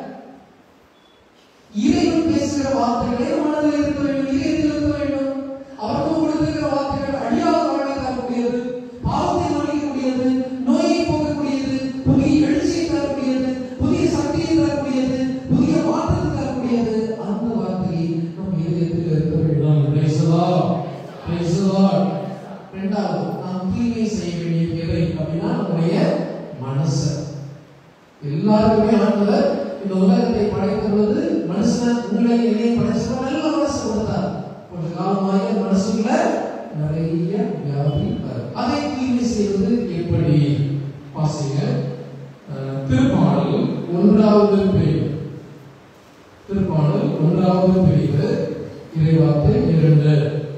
S1: இறைவன் பேசுகிற வார்த்தைகளை மனதில் இருக்க வேண்டும், இதயத்தில் இருக்க வேண்டும். அவருக்கு கொடுத்திருக்கிற வார்த்தைகள் அழியாத வாழ்வை தரக்கூடியது, பாவத்தை மன்னிக்கக்கூடியது, நோயை போக்கக்கூடியது, புதிய எழுச்சியை தரக்கூடியது, புதிய சக்தியை தரக்கூடியது, புதிய மாற்றத்தை தரக்கூடியது. அந்த வார்த்தையை நம் இதயத்தில் இருக்க வேண்டும். Praise the Lord, praise the Lord. இரண்டாவது நாம் தூய்மை செய்ய வேண்டிய எதை அப்படின்னா நம்முடைய மனசு. எல்லாருக்குமே ஆண்டவர் இந்த உலகத்தை படைத்த பொழுது மனுஷன் உங்களை என்னை படைச்சவர் நல்ல மனசு கொடுத்தார். கொஞ்ச காலமாக மனசுக்குள்ள நிறைய வியாதி வரும். அதை தூய்மை செய்வது எப்படி? வாசிங்க. திருப்பாடல் ஒன்றாவது பிரிவு. திருப்பாடல் ஒன்றாவது பிரிவு இறைவார்த்தை இரண்டு.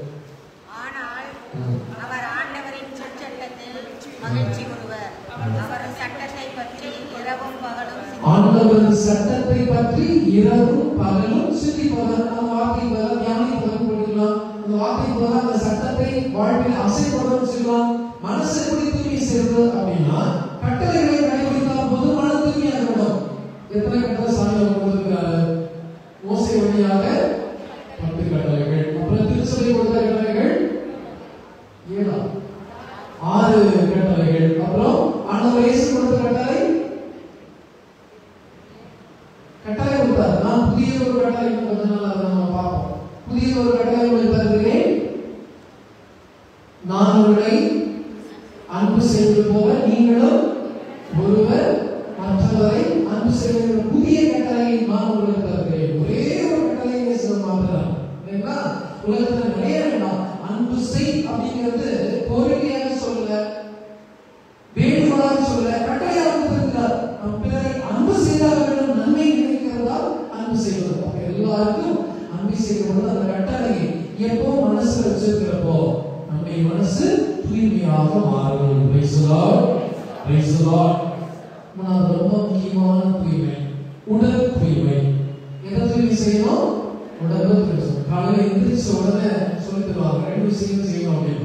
S4: அவர் ஆண்டவரின் சொற்சட்டத்தில் மகிழ்ச்சி கொள்வர். அவர் சட்டத்தை பற்றி இரவும் பகலும்
S1: ஆண்டவரின் சட்டத்தை பற்றி இரவும் பகலும் சிந்திப்பவர். அந்த வார்த்தை போல தியானிப்பவர் படிக்கலாம். அந்த வார்த்தை போல அந்த சட்டத்தை வாழ்வில் அசைப்பவர் சொல்லலாம். மனசு எப்படி தூய்மை செய்வது அப்படின்னா கட்டளைகளை கடைபிடித்தால் போது மன தூய்மையாக இருக்கும். எத்தனை கட்டளை சாமி கொடுத்திருக்கிறாரு? மோசே வழியாக பத்து கட்டளைகள். அப்புறம் திருச்சபை கொடுத்த கட்டளைகள் ஏழா ஆறு கட்டளைகள். அப்புறம் ஆண்டவர் இயேசு கொடுத்த கட்டளை கட்டளை கொடுத்தார். நான் புதிய ஒரு கட்டளை கொஞ்ச நாள் நம்ம பார்ப்போம். புதிய ஒரு கட்டளை உங்களுக்கு தருகிறேன். நான் உங்களை அன்பு செய்வது போல நீங்களும் ஒருவர் மற்றவரை அன்பு செய்கிற புதிய கட்டளையை நான் உங்களுக்கு தருகிறேன். ஒரே ஒரு கட்டளையை சொல்ல மாட்டார். இல்லைங்களா? உலகத்தில் நிறைய வேண்டாம். அன்பு செய் அப்படிங்கிறது கோரிக்கையாக சொல்ல, வேண்டுகோளாக சொல்ல, கட்டளையாக கொடுத்திருக்கிறார். நம் பிறரை அன்பு செய்தால் நன்மை நினைக்கிறதால் அன்பு செய்வது. எல்லாருக்கும் அன்பு செய்வது அந்த கட்டளையை எப்போ மனசுல வச்சிருக்கிறப்போ நம்முடைய மனசு தூய்மையாக மாறும். Praise the Lord, praise the Lord. மூணாவது ரொம்ப முக்கியமான உடல் தூய்மை. எதை தூய்மை செய்யணும்? உடம்பு தூய்மை. காலையில் எந்திரிச்ச உடனே சொல்லி தருவாங்க, ரெண்டு விஷயம் செய்யணும் அப்படின்னு.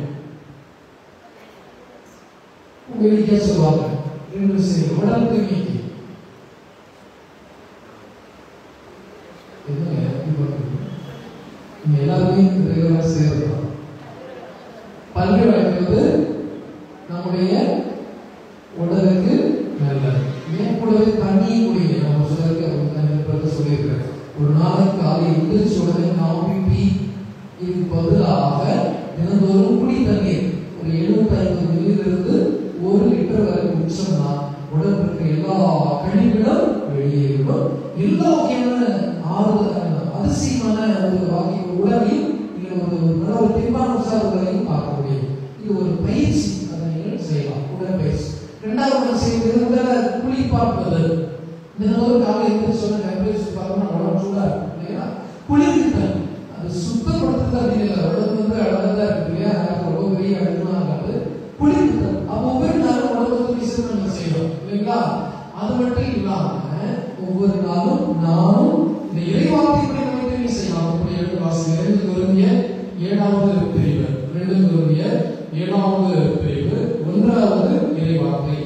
S1: உங்க வீட்டுக்கே சொல்லுவாங்க, ரெண்டு விஷயம் உடல் தூய்மைக்கு. எல்லாருமே ரெகுலரா செய்யறோம். பல்லு விளக்குவது நம்முடைய உடலுக்கு நல்லது. ஏன் கூடவே தண்ணி குடிங்க. நம்ம சொல்லிருக்க சொல்லியிருக்கிறேன், ஒரு நாளைக்கு காலை எந்திரிச்ச உடனே காபி டீ இதுக்கு பதிலாக தினந்தோறும் குடி தண்ணீர் ஒரு எழுபத்தி ஐம்பது மில்லிலிருந்து ஒரு லிட்டர் வரை குடிச்சோம்னா உடம்பு இருக்க எல்லா கழிவுகளும் வெளியேறும். எல்லா வகையான ஆறுதல் அதிசயமான ஒரு வாக்கி உடலில் நீங்கள் ஒரு நல்ல ஒரு தீர்மான உற்சாகங்களையும் பார்க்க முடியும். இது ஒரு பயிற்சி, அதை நீங்கள் செய்யலாம், உடற்பயிற்சி. இரண்டாவது செய்வது உடலை குளிப்பாட்டுவது. தினந்தோறும் காலை எந்திரிச்சு சொன்ன டெம்பரேச்சர் பார்த்தோம்னா உடம்பு சூடா இருக்கும் இல்லையா? குளிர்வித்தல், அது சுத்தப்படுத்துறது அப்படின்னு இல்லை, உடம்பு வந்து அழகா இருக்கு இல்லையா? ரொம்ப வெயில் அழுத்தமா இருக்காது. குளிர்வித்தல், அப்போ ஒவ்வொரு நாளும் உடம்பு விசேஷம் நம்ம செய்யணும் இல்லைங்களா? அது மட்டும் இல்லாம ஒவ்வொரு நாளும் நானும் இந்த இறைவார்த்தை நம்ம செய்யலாம். நம்முடைய எழுத்து வாசிகள் இரண்டு கொரிந்திய ஏழாவது பிரிவு, இரண்டு கொரிந்திய ஏழாவது பிரிவு ஒன்றாவது இறைவார்த்தை.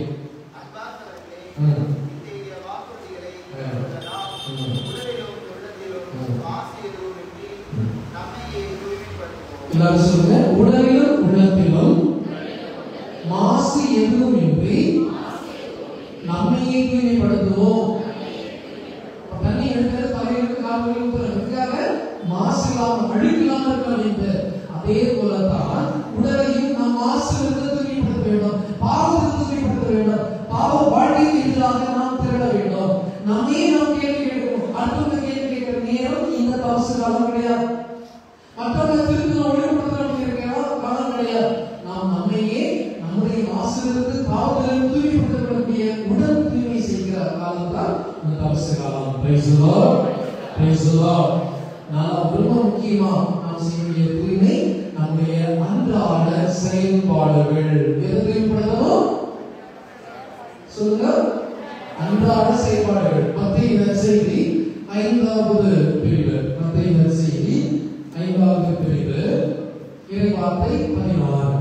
S1: எல்லாரும் சொல்லுங்க, உடலிலும் உள்ளத்திலும் மாசு எதுவும் இன்றி நம்மையே தூய்மைப்படுத்துவோம். தண்ணி எடுக்கிறது தலையிற்கு கால்களில் ஊற்றுறதுக்காக மாசு இல்லாமல் அழுக்கில்லாம இருக்கலாம் என்று. அதே போலதான் உடலையும் நாம் மாசிலிருந்து தூய்மைப்படுத்த வேண்டும், பாவத்திலிருந்து தூய்மைப்படுத்த வேண்டும், பாவ வாழ்க்கைக்கு எதிராக நாம் திரள வேண்டும். நம்மே நாம் கேள்வி கேட்கணும். அடுத்தவங்க கேள்வி கேட்கிற நேரம் இந்த தவசு காலம் கிடையாது. மற்றவங்க திருப்பி ஒழுங்குபடுத்த காலம் கிடையாது. நாம் நம்மையே நம்முடைய மாசிலிருந்து பாவத்திலிருந்து தூய்மைப்படுத்தக்கூடிய உடல் தூய்மை செய்கிற காலம் தான் இந்த தவசு காலம். Praise the Lord. Praise the Lord. நான் ரொம்ப முக்கியமா நாம் செய்யக்கூடிய தூய்மை நம்முடைய அன்றாட செயல்பாடுகள். எதை தூய்மைப்படுத்தணும் சொல்லுங்க? அன்றாட செயல்பாடுகள். மத்தேயு நற்செய்தி ஐந்தாவது பிரிவு, மத்தேயு நற்செய்தி ஐந்தாவது பிரிவு இறைவார்த்தை பதினாறு.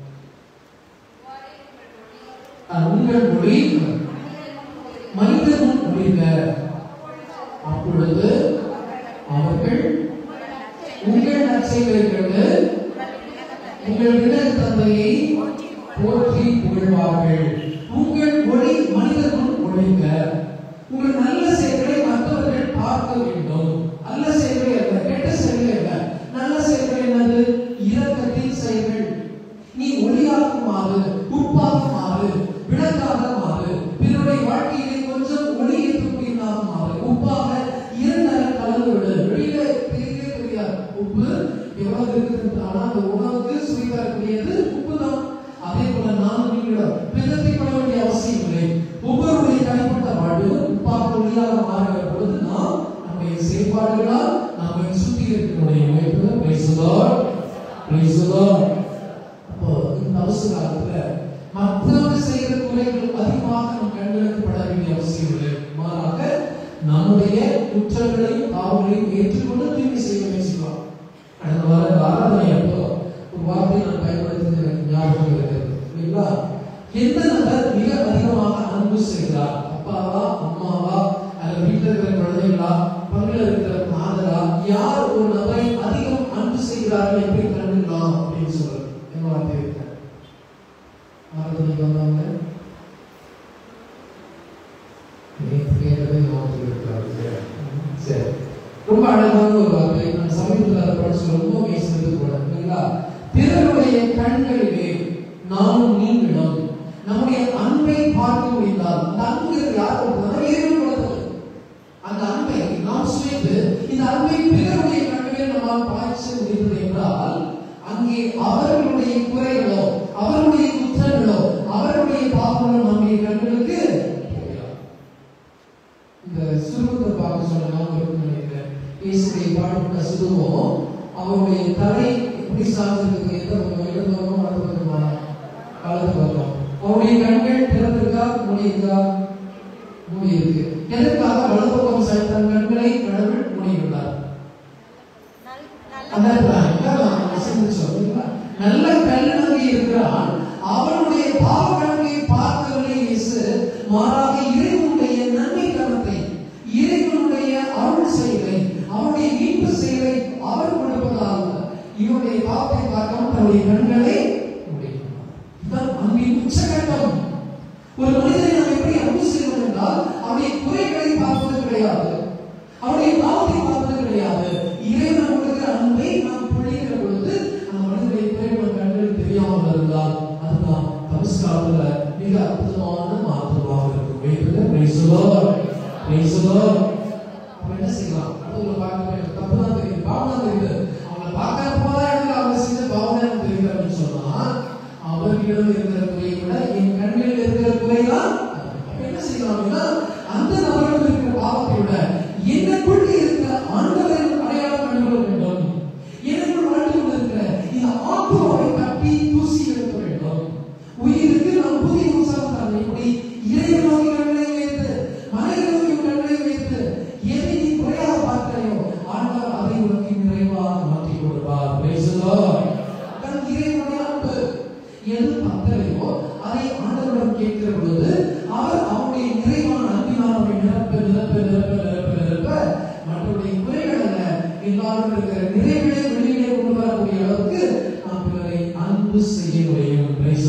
S1: உங்கள் மொழி மனிதன் மொழிக, அப்பொழுது அவர்கள் உங்கள் நற்செய்திகளை கண்டு உங்கள் விண்ணக தந்தையை போற்றி புகழ்வார்கள். உங்கள் மொழி மனிதன் மொழிக. உங்கள் நல்ல செயல்களை மற்றவர்கள் பார்க்க வேண்டும். நல்ல செயல்களை அல்ல, கெட்ட செயல்களை அல்ல. நல்ல செயல்கள் என்னது? இரக்கத்தின் செயல்கள். நீ ஒளியாக மாறு, உப்பாக மாறு, விளக்காக மாறு, பிறருடைய வாழ்க்கையிலே கொஞ்சம் ஒளி ஏற்றக்கூடியதாக மாறு, உப்பாக இரண்டரை கலந்து விடு. வெளியில தெரியவே தெரியாது உப்பு எவ்வளவு இருக்குது, ஆனா அந்த உணவுக்கு சுவை தரக்கூடியது உப்பு தான். அதே போல நாம் நீங்களும் பிதத்தைப்பட வேண்டிய அவசியம் இல்லை. ஒவ்வொருடைய தனிப்பட்ட வாழ்விலும் உப்பாக ஒளியாக மாறுகிற பொழுது நாம் நம்முடைய செயல்பாடுகளால் நம்மை சுற்றி இருக்கக்கூடிய அமைப்பு. Praise the Lord. Praise the Lord. அப்போ இந்த அவசர காலத்துல மற்றவர்கள் செய்கிற குறைகள் அதிகமாக நம் கண்களுக்கு பட வேண்டிய அவசியம் இல்லை. மாறாக நம்முடைய குற்றங்களையும் பாவங்களையும் ஏற்றுக்கொண்டு தூய்மை செய்ய முயற்சிக்கலாம். கடந்த வார ஆராதனை அப்போ ஒரு வார்த்தை நான் பயன்படுத்தினது எனக்கு ஞாபகம் இருக்கிறது இல்லைங்களா? எந்த நபர் மிக அதிகமாக அன்பு செய்கிறார், அப்பாவா அம்மாவா அல்லது வீட்டில் இருக்கிற குழந்தைகளா பங்கில் இருக்கிற நாதரா, யார் ஒரு நபரை அதிகம் அன்பு செய்கிறார்கள் எப்படி கண்டுக்கலாம் அப்படின்னு சொல்றது என்ன வார்த்தை இருக்க ஆராதனைக்கு வந்தவங்க சரி, ரொம்ப அழகான ஒரு வார்த்தை. நான் சமீபத்தில் அதை படிச்சு ரொம்ப பேசுறது கூட இல்லைங்களா? பிறருடைய கண்களிலே நானும் நீங்களும் நம்முடைய அன்பை பார்க்க முடிந்தால், அந்த அன்புக்கு யார் கொடுத்தது? இறைவன் கொடுத்தது. அந்த அன்பை நாம் சுவைத்து இந்த அன்பை பிறருடைய கண்களிலே நம்மால் பாய்ச்ச முடிந்தது என்றால், அங்கே அவர்களுடைய குறைகளோ அவருடைய குற்றங்களோ அவருடைய பாவங்களோ நம்முடைய கண்களுக்கு இந்த சுருக்கத்தை பார்க்க சொன்ன நாம் நினைக்கிறேன். இயேசுடைய பாடுபட்ட சுருவம் அவருடைய தலை எப்படி சார்ந்திருக்கு, எந்த பக்கம் இடது பக்கம் வலது பக்கமா? வலது பக்கம். அவருடைய கண்கள் திறந்திருக்கா மூடி இருக்கா? மூடி இருக்கு. எதற்காக வலது தன் கண்களை கடவுள் மூடியுள்ளார். நல்ல கண்ணங்கி இருக்கிறான். அவனுடைய பாவ கணக்கை பார்க்கவில்லை இயேசு, மாறாக இறைவனுடைய நன்மை கணத்தை, இறைவனுடைய அருள் செயலை, அவனுடைய மீட்பு செயலை அவர் கொடுப்பதாக இவனுடைய பாவத்தை பார்க்காமல் தன்னுடைய கண்களை மூடியுள்ளார். அன்பின் உச்சகட்டம். ஒரு மனிதனை நாம் எப்படி அன்பு செய்வோம் என்றால் அவனுடைய குறைகளை பார்ப்பது கிடையாது, அவனுடைய பாவத்தை பார்ப்பது கிடையாது. இறைவன் கொடுக்கிற அன்பை நாம் பொழிகிற பொழுது அந்த மனிதனுடைய குறைகள் கண்கள் தெரியாமல் இருந்தால் அதுதான் நமஸ்காரத்துல மிக அற்புதமான மாற்றமாக இருக்கும். என்ன செய்யலாம்? அடுத்தவங்களை பார்க்க தப்புதான் தெரியும், பாவம் தான் தெரியுது. அவங்களை பார்க்கறப்பதான் எனக்கு அவங்க செஞ்ச பாவம் எனக்கு தெரியுது அப்படின்னு சொன்னா அவர்களிடம் இருக்கிற குறையை விட என் கண்களில் இருக்கிற குறைதான். என்ன செய்யலாம் அப்படின்னா அந்த நபர்கள் இருக்கிற பாவத்தை விட எனக்குள் இருக்கிற ஆண்டவரின் அடையாளம் கண்டுகொள்ள வேண்டும். எனக்குள் வாழ்ந்து கொண்டிருக்கிற இந்த ஆத்மாவை தட்டி தூசி எடுக்க வேண்டும். உயிருக்கு நாம் புதிய உற்சாகம் எப்படி இறைவனோடு கண்களை வைத்து மனிதனோடு கண்களை வைத்து எதை நீ குறையாக பார்க்கிறாயோ ஆண்டவர் அதை உனக்கு நிறைவாக மாற்றி கொடுப்பார். தன் இறைவனுடைய அன்பு எது பத்தலையோ அதை ஆண்டவரிடம் கேட்கிற பொழுது அவர் அவருடைய நிறைவான அன்பினால் அவரை நிரப்ப நிரப்ப நிரப்ப நிரப்ப நிரப்ப மற்றவருடைய குறைகள் அல்ல எல்லாரும் இருக்கிற நிறைவிலே வெளியிலே கொண்டு வரக்கூடிய அளவுக்கு நாம் பிறரை அன்பு செய்ய முடியும்.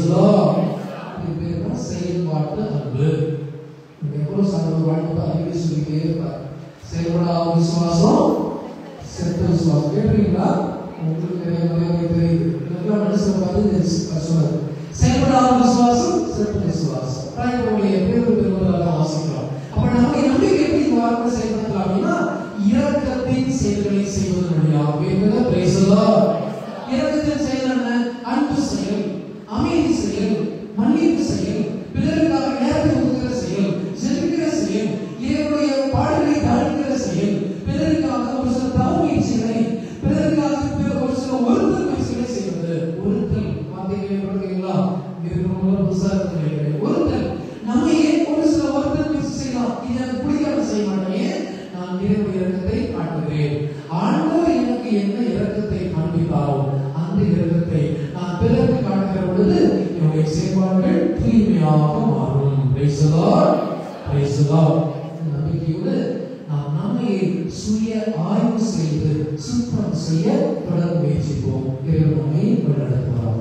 S1: செயல்பாட்டு அன்பு. எவ்வளவு சார்ந்த வாழ்க்கை அடிக்கடி சொல்லிட்டே இருப்பார். செயல்படாத விசுவாசம் செத்த விசுவாசம். கேட்கிறீங்களா? உங்களுக்கு நிறைய முறையாக தெரியுது. இதெல்லாம் மனசுல பார்த்து சொன்னார். செயல்படாத விசுவாசம் செத்த விசுவாசம். தாய்களுடைய பேரு பெருமையாக வாசிக்கிறோம். அப்ப நம்முடைய நம்பிக்கை எப்படி வார்த்தை செயல்படுத்தலாம் அப்படின்னா இரக்கத்தின் செயல்களை செய்வது வழியாக. இரக்கத்தின் செயல் என்ன? அன்பு செயல், அமைதி செயல், மன்னிப்பு செயல், பிறருக்காக நேரத்தை ஒதுக்கிற செயல், செலுக்கிற செயல், இறைவனுடைய பாடுகளை தாழ்கிற செயல், பிறருக்காக ஒரு சில தவ முயற்சிகளை, பிறருக்காக ஒரு சில ஒருத்தல் முயற்சிகளை செய்வது. ஒருத்தல் பார்த்தீங்களா? ஒருத்தல் நம்ம ஏன் ஒரு சில ஒருத்தல் முயற்சி செய்யலாம். இது எனக்கு பிடிக்காம செய்ய மாட்டேன், நான் இறைவனுடைய இரக்கத்தை காட்டுகிறேன். ஆண்டவர் எனக்கு என்ன இரக்கத்தை காண்பித்தாரோ அந்த இரக்கத்தை நான் பிறருக்கு காட்டுகிற பொழுது என்னுடைய செயல்பாடுகள் தூய்மையாக மாறும். நம்பிக்கையோடு நாம் நம்மை சுய ஆய்வு செய்து சுத்தம் செய்ய தொடர் முயற்சிப்போம். இறைவன் நம்மை வழிநடத்துவார்.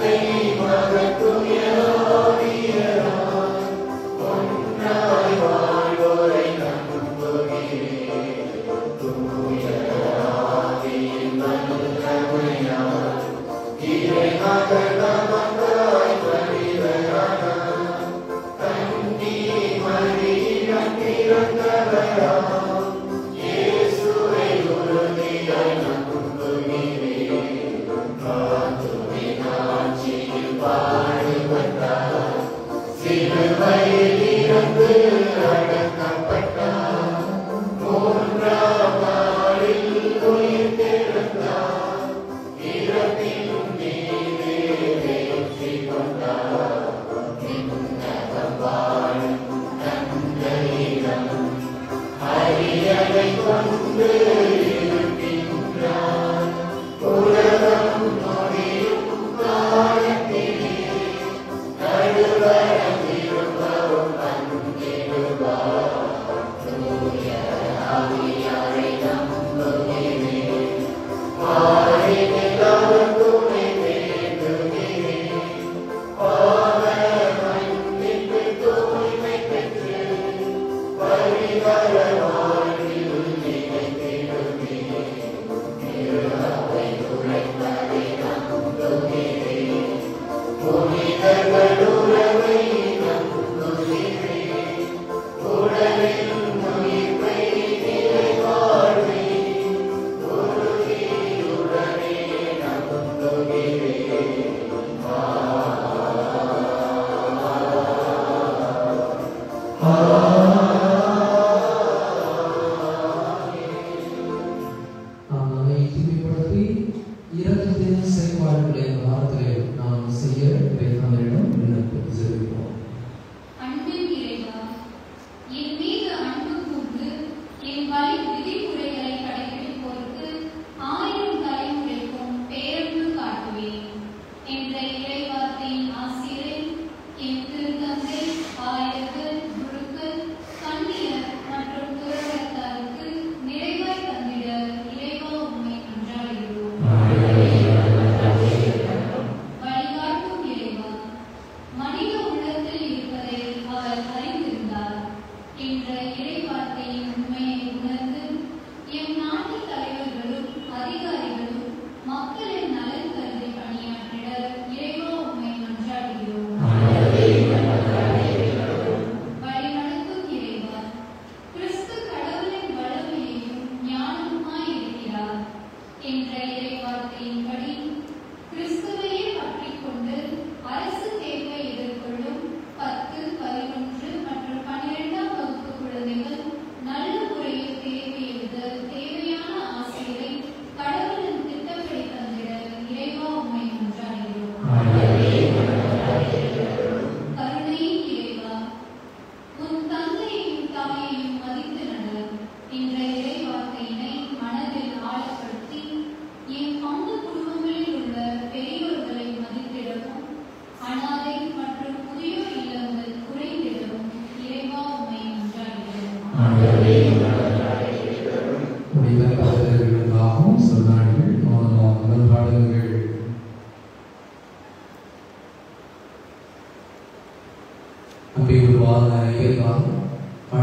S5: Bye.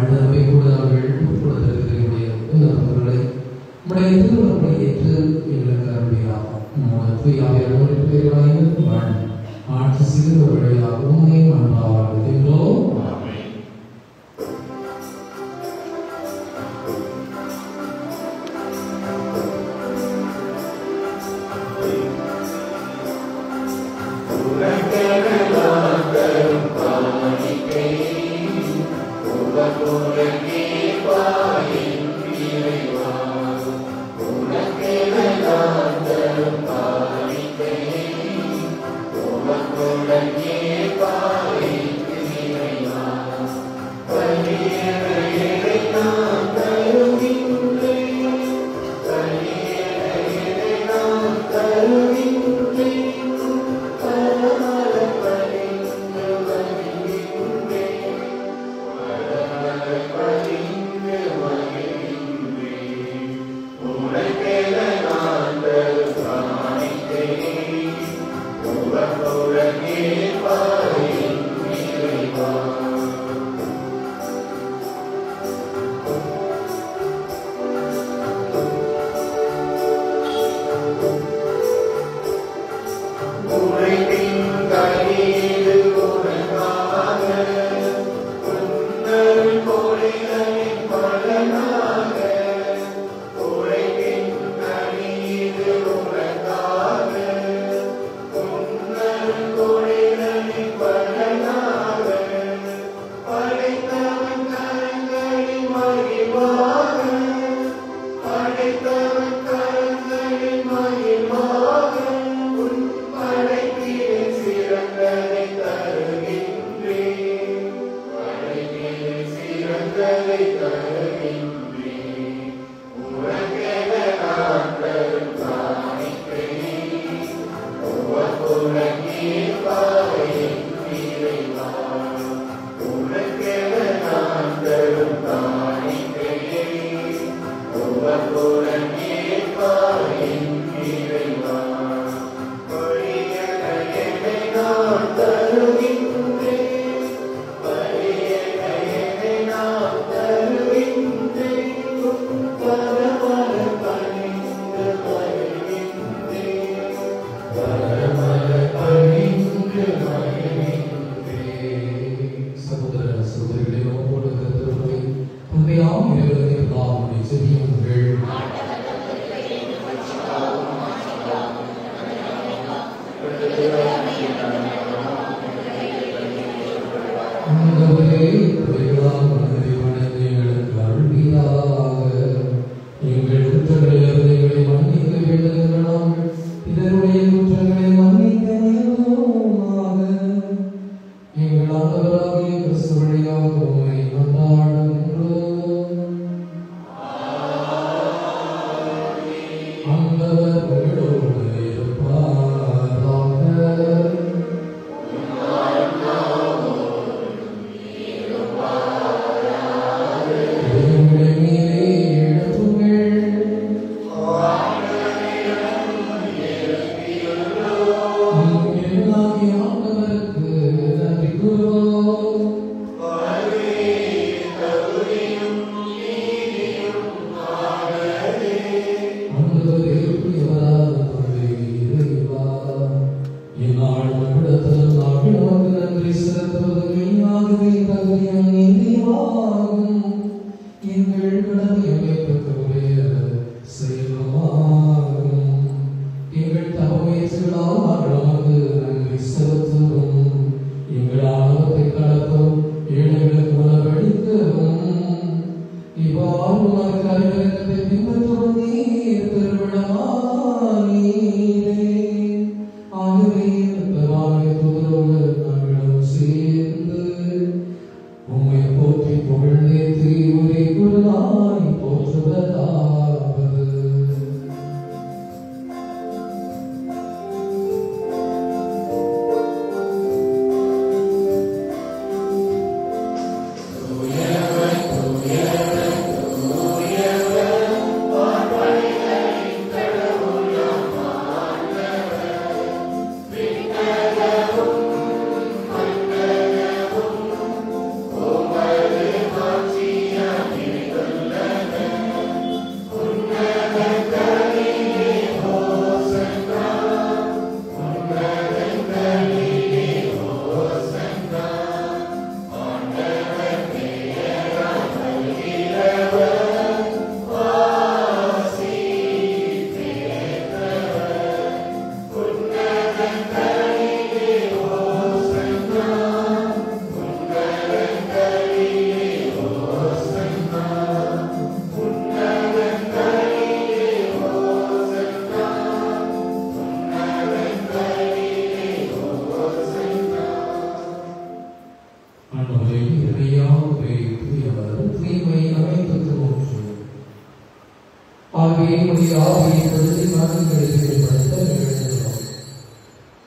S1: வாழ்ந்தவை கூட அவர்கள் கொடுத்திருக்கிறவருடைய உணர்வுகளை உடைய திருவருளை ஏற்று எங்களுக்கு அருளியாகும் தூயாவியரோடு பேராயும் வாழ் ஆட்சி செய்து வழியாக உண்மை மன்றாடுகின்றோம்.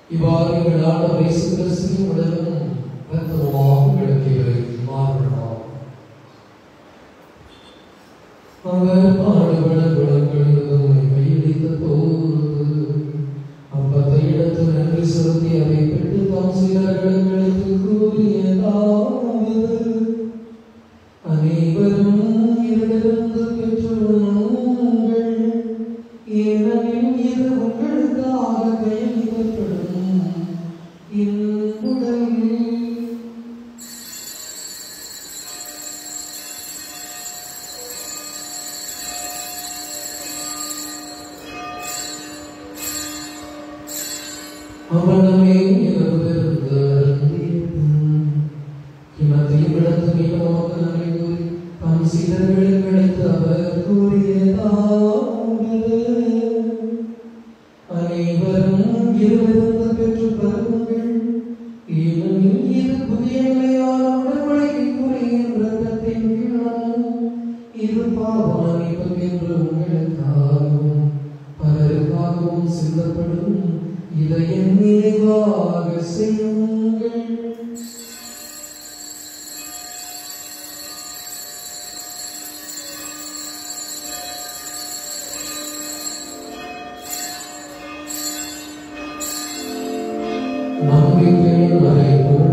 S1: இவ்வாறு எங்கள் ஆண்டவர் இயேசு கிறிஸ்துவின் உடலும் இரத்தமுமாக விளக்கியவை மாறுபடலாம். அவர் பாடுபட குணங்களிலும் கையளித்த போது அப்பத்தை எடுத்து நன்றி செலுத்தி அதை பெற்று தாம் சீடர்களுக்கு கூறியதாவது, அனைவரும் இதிலிருந்து பெற்றுள்ளோங்கள், ஏனெனில் இது உங்களுக்காக கையளிக்கப்படும் என் உடல். அவனமே இறந்திருந்த கிணத்தையும் இடத்து மீது நமக்கு நன்மை கூறி தம் சீடர்களில் கிடைத்து அவர் கூறியதாவது, அனைவரும் இதிலிருந்து பெற்று பருகுங்கள், ஏனெனில் இது புதிய நிலையான உடன்படிக்கைக்குரிய இரத்தத்தின் கிண்ணம், இது பாவ மன்னிப்புக்கென்று உங்களுக்காகவும் பலருக்காகவும் சிந்தப்படும். இதை என் நினைவாக செய்யுங்கள். நம்பிக்கையின் மறைபொருள்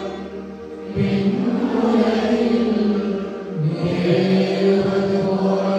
S5: Amen.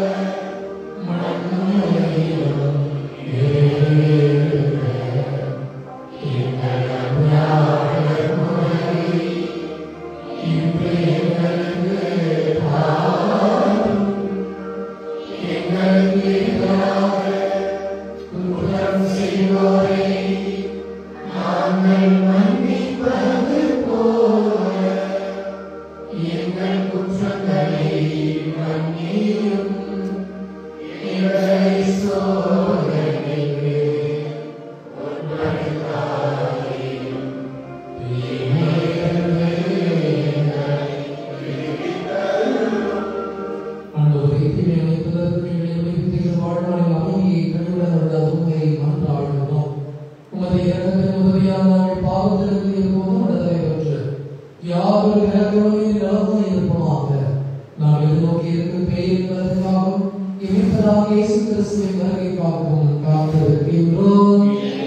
S1: கர்த்தராகிய இயேசு கிறிஸ்துவின் வருகைக்காகவும் காத்திருக்கின்றோம்.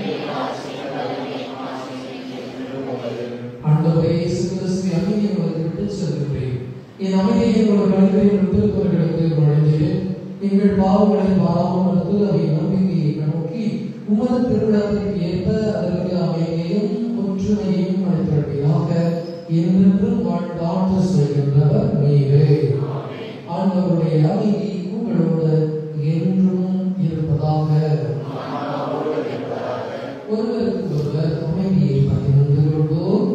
S1: ஆண்டவரே இயேசு கிறிஸ்துவின் அமைதியை உங்களுக்கு விட்டுச் செல்கின்றேன். என் அமைதியை உங்கள் கண்களில் திருப்பவர்களுக்கு வழங்கினேன். எங்கள் பாவங்களை பாராமல் நடத்து அவை நம்பிக்கையை நோக்கி உமது திருவிழாவிற்கு ஏற்ப அதற்கு அமைதியையும் ஒற்றுமையையும் அளித்தவர்களாக என்றென்றும் வாழ்ந்தாண்டு செய்கின்றவர் நீரே. ஆண்டவருடைய அமைதி உங்களோடு என்றும் இருப்பதாக. ஒருவருக்கு ஒருவர் அமைதியை பகிர்ந்து கொள்வோம்.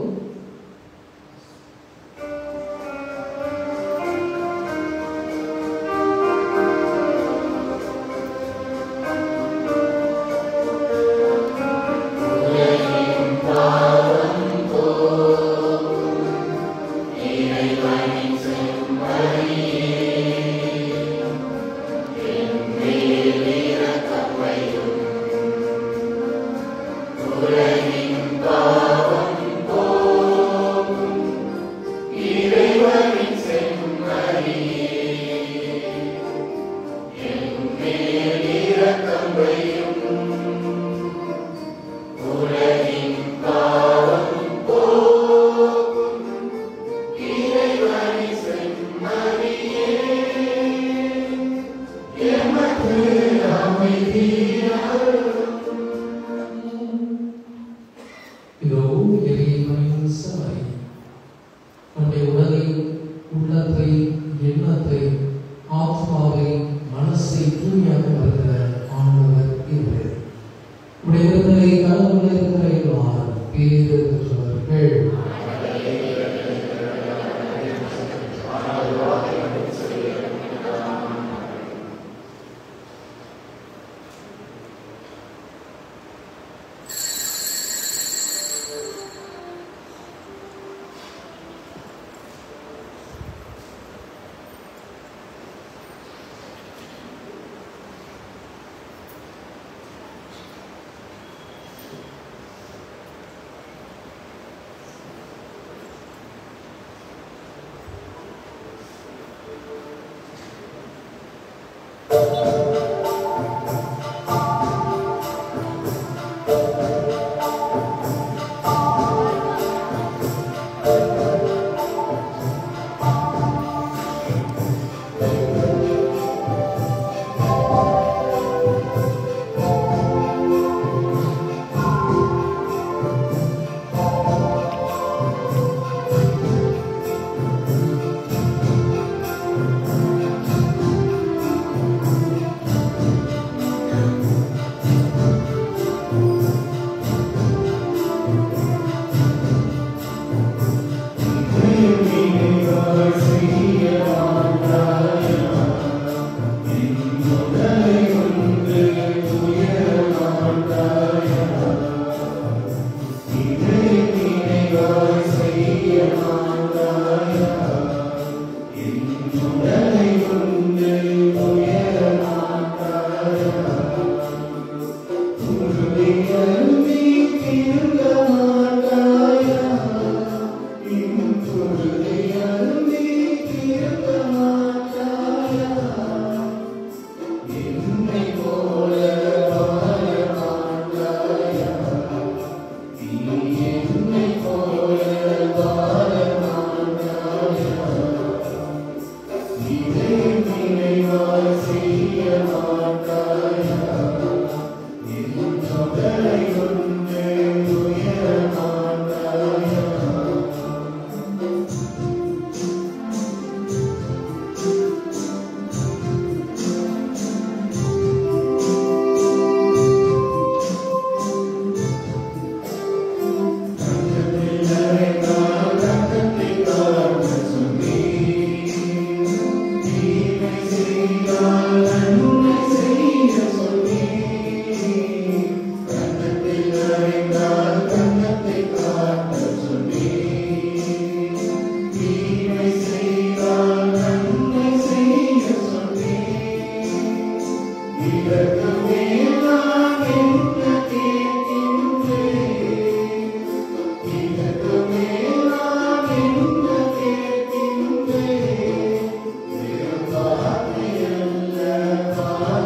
S5: Amen.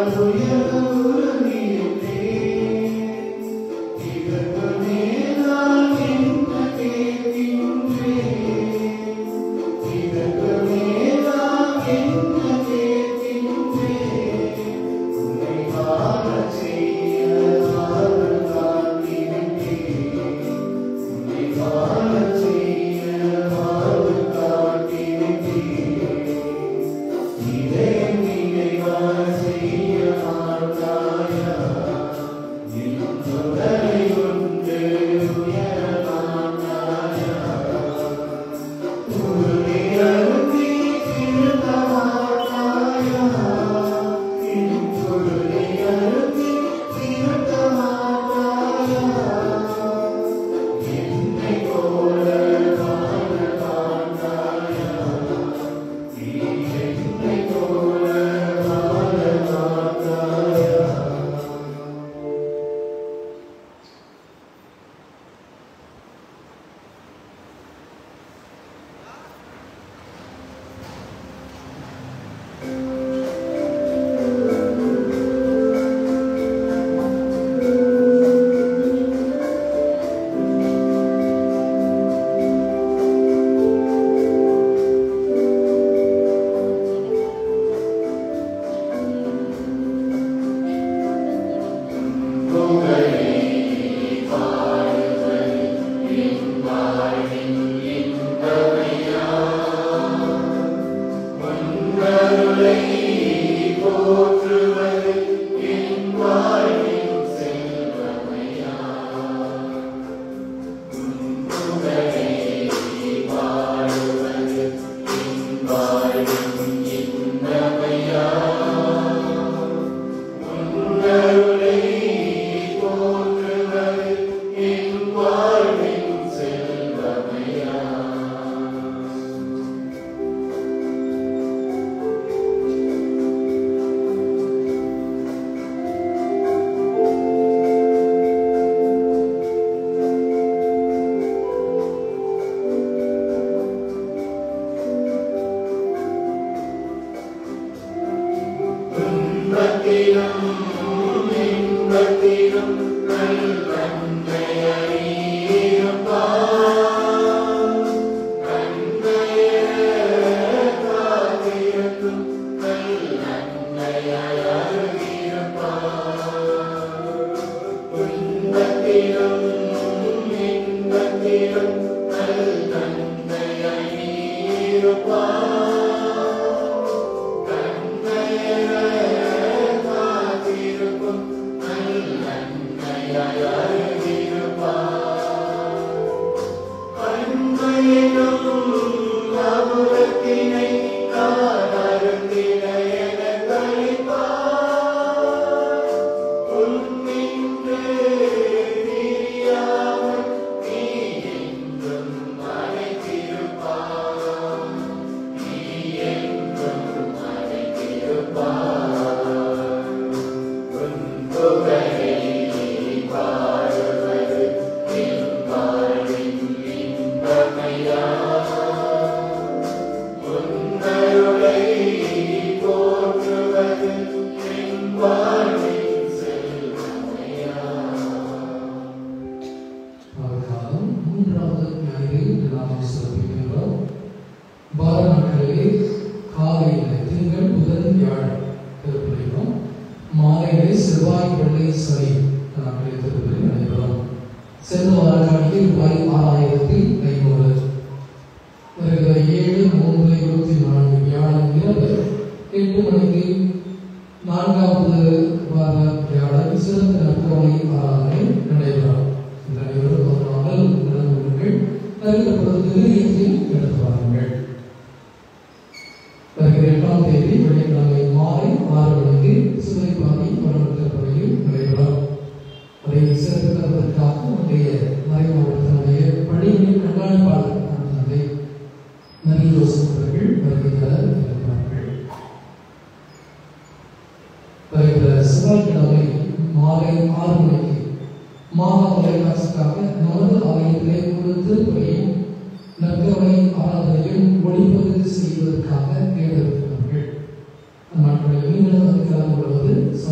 S1: ஒளிப்பதிவு செய்வதற்காக கேட்டிருக்கிறார்கள். நாட்களில் மீண்டும் அதிகாரம் வருவது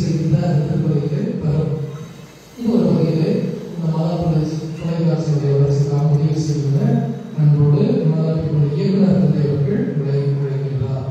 S1: செய்தி தான் இந்த திருப்பதிக்கு வரும். இன்னொரு வகையிலே இந்த மாதாபுர தொலைக்காட்சியுடைய வரிசைக்காக உதவி செய்துள்ள அன்போடு மாதாபுர இயக்குனர் தந்தை அவர்கள் உரை உழைக்கின்றார்.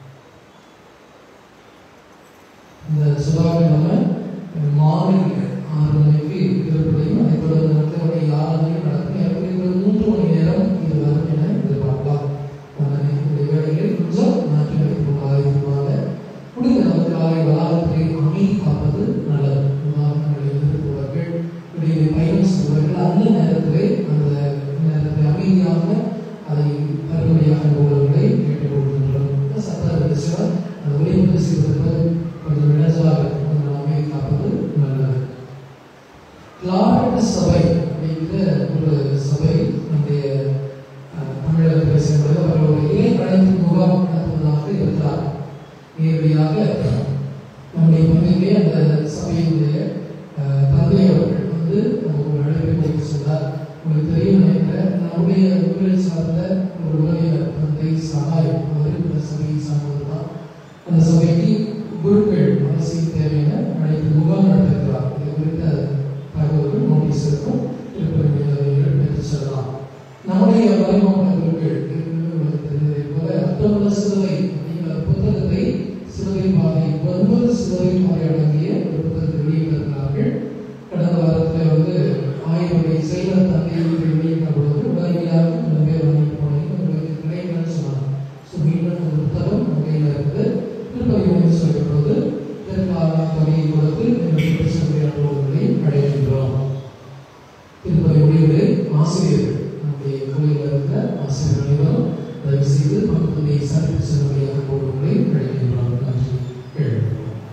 S1: இந்த சுதாகர் நம்ம மாலை ஆறு மணிக்கு திருப்பதியும் அதை தொடர்ந்து நடத்தவரை யாராலையும் நடக்கும். எப்படி மூன்று மணி நேரம் இது வரும் என எதிர்பார்க்கலாம். இந்த வேளையில் கொஞ்சம் மாற்றி வைத்திருப்பாங்க. முடிந்த அளவுக்கு காலை வளாகத்தை அமைதி காப்பது நல்லது. உதாரணங்களை எதிர்ப்புவார்கள் இடையே பயணம் செய்வார்கள். அந்த நேரத்திலே அந்த நேரத்தை அமைதியாக அதை அறுவடையாக உள்ளவர்களை கேட்டுக் கொள்கின்றோம். சட்ட விஷயம் அந்த ஒளிபரப்பு செய்வதற்கு கொஞ்சம் இடைஞ்சலாக கொஞ்சம் அமைதி காப்பது நல்லது. கிளாரட் சபை அப்படிங்கிற ஒரு சபை நம்முடைய தமிழகத்தில் சேர்ந்தது. அவர் ஒரு இலை கலைப்பு முகாம் நடத்துவதாக இருக்கிறார். நேரடியாக நம்முடைய பகுதியிலே அந்த சபையினுடைய தந்தை அவர்கள் வந்து நமக்கு ஒரு அழைப்பை கொடுத்து சொன்னார். உங்களுக்கு தெரியும் நினைக்கிறேன், நம்முடைய ஊரை சார்ந்த ஒரு உறவினர் தந்தை சகாயம் அவர் இந்த சபையை சார்ந்தவர் தான். அந்த சபைக்கு குருக்கள் அவசியம் தேவையான அழைப்பு முகாம் நடத்திருக்கிறார். இது குறித்த தகவல்கள் நோட்டீஸ் இருக்கும், திருப்பதிகள் எடுத்து செல்லலாம். நம்முடைய மறைமுக குருக்கள் தெரிந்ததை போல அர்த்தமுள்ள சிலுவை அப்படிங்கிற புத்தகத்தை சிலுவை பாதை ஒன்பது சிலுவை பாதை அடங்கிய ஒரு புத்தகத்தை வெளியிட்டிருக்கிறார்கள். கடந்த வாரத்தில் வந்து ஆய்வுடைய செயல தந்தையை வெளியிட்ட பொழுது உடனடியாக ரெண்டு பேர் வாங்கிட்டு போனீங்க, உங்களுக்கு கிடைக்கலன்னு சொன்னாங்க. ஸோ மீண்டும் அந்த புத்தகம் வகையில் இருந்து திருப்பதி சொல்லப்படுவது இதற்கான தொகையை கொடுத்து பிரச்சனைகளை அடைகின்றோம். திருப்பதி முடிவுகளை ஆசிரியர்கள் நம்முடைய கோயிலில் இருந்த ஆசிரியர் அனைவரும் தயவு செய்து பகுதியை சர்வீஸ் செல்வதையாக போடுவதை அடைகின்றோம். நன்றி. கேள்வி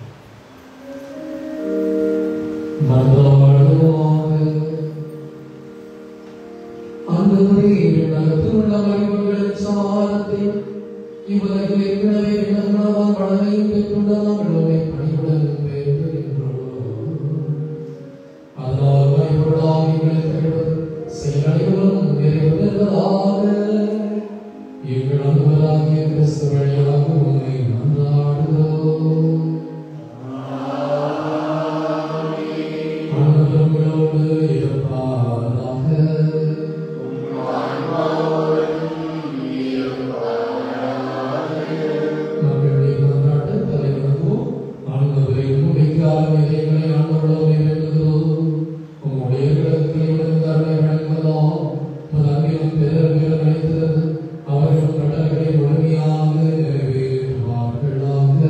S1: அன்புள்ள மகிழ்வுகளின் சமாதானத்தை இவ்வுலகில் ஏற்கனவே விண்ணகமாக பழமையும் பெற்றுள்ள நாங்களுமே பணிவுடன் பெறுகின்றோம். அதனால் மகிழ்வுள்ளாக எங்களை தருவது செயலடைகளும் நிறைவேறுவதாக எங்கள் அன்பராகிய கிறிஸ்து வழியாக உண்மை மன்றாடுகிறோம். அன்பர்களோடு இருப்பாராக. மக்களுடைய மன்றாட்டு தலைவனுக்கும் ஆண்டவரை முடிக்காத இதைகளை ஆண்டவரோடு வேண்டுகிறோம். உம்முடைய இடத்தில் கருணை வழங்குவதால் உமது அன்பிலும் பிறர் பேர் அழைத்தது அவர்கள் கடல்களை முழுமையாக நிறைவேற்றுவார்களாக.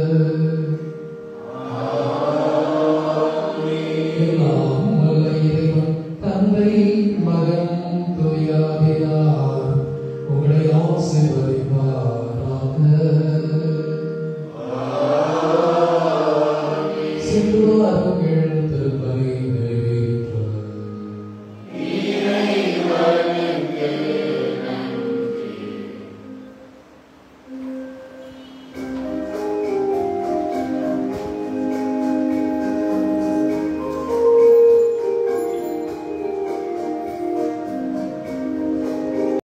S1: எல்லாம் வல்ல இறைவன் தந்தை மகன் தூயாவியார் உங்களை ஆசீர்வதிப்பாராக. சென்று வாருங்கள்.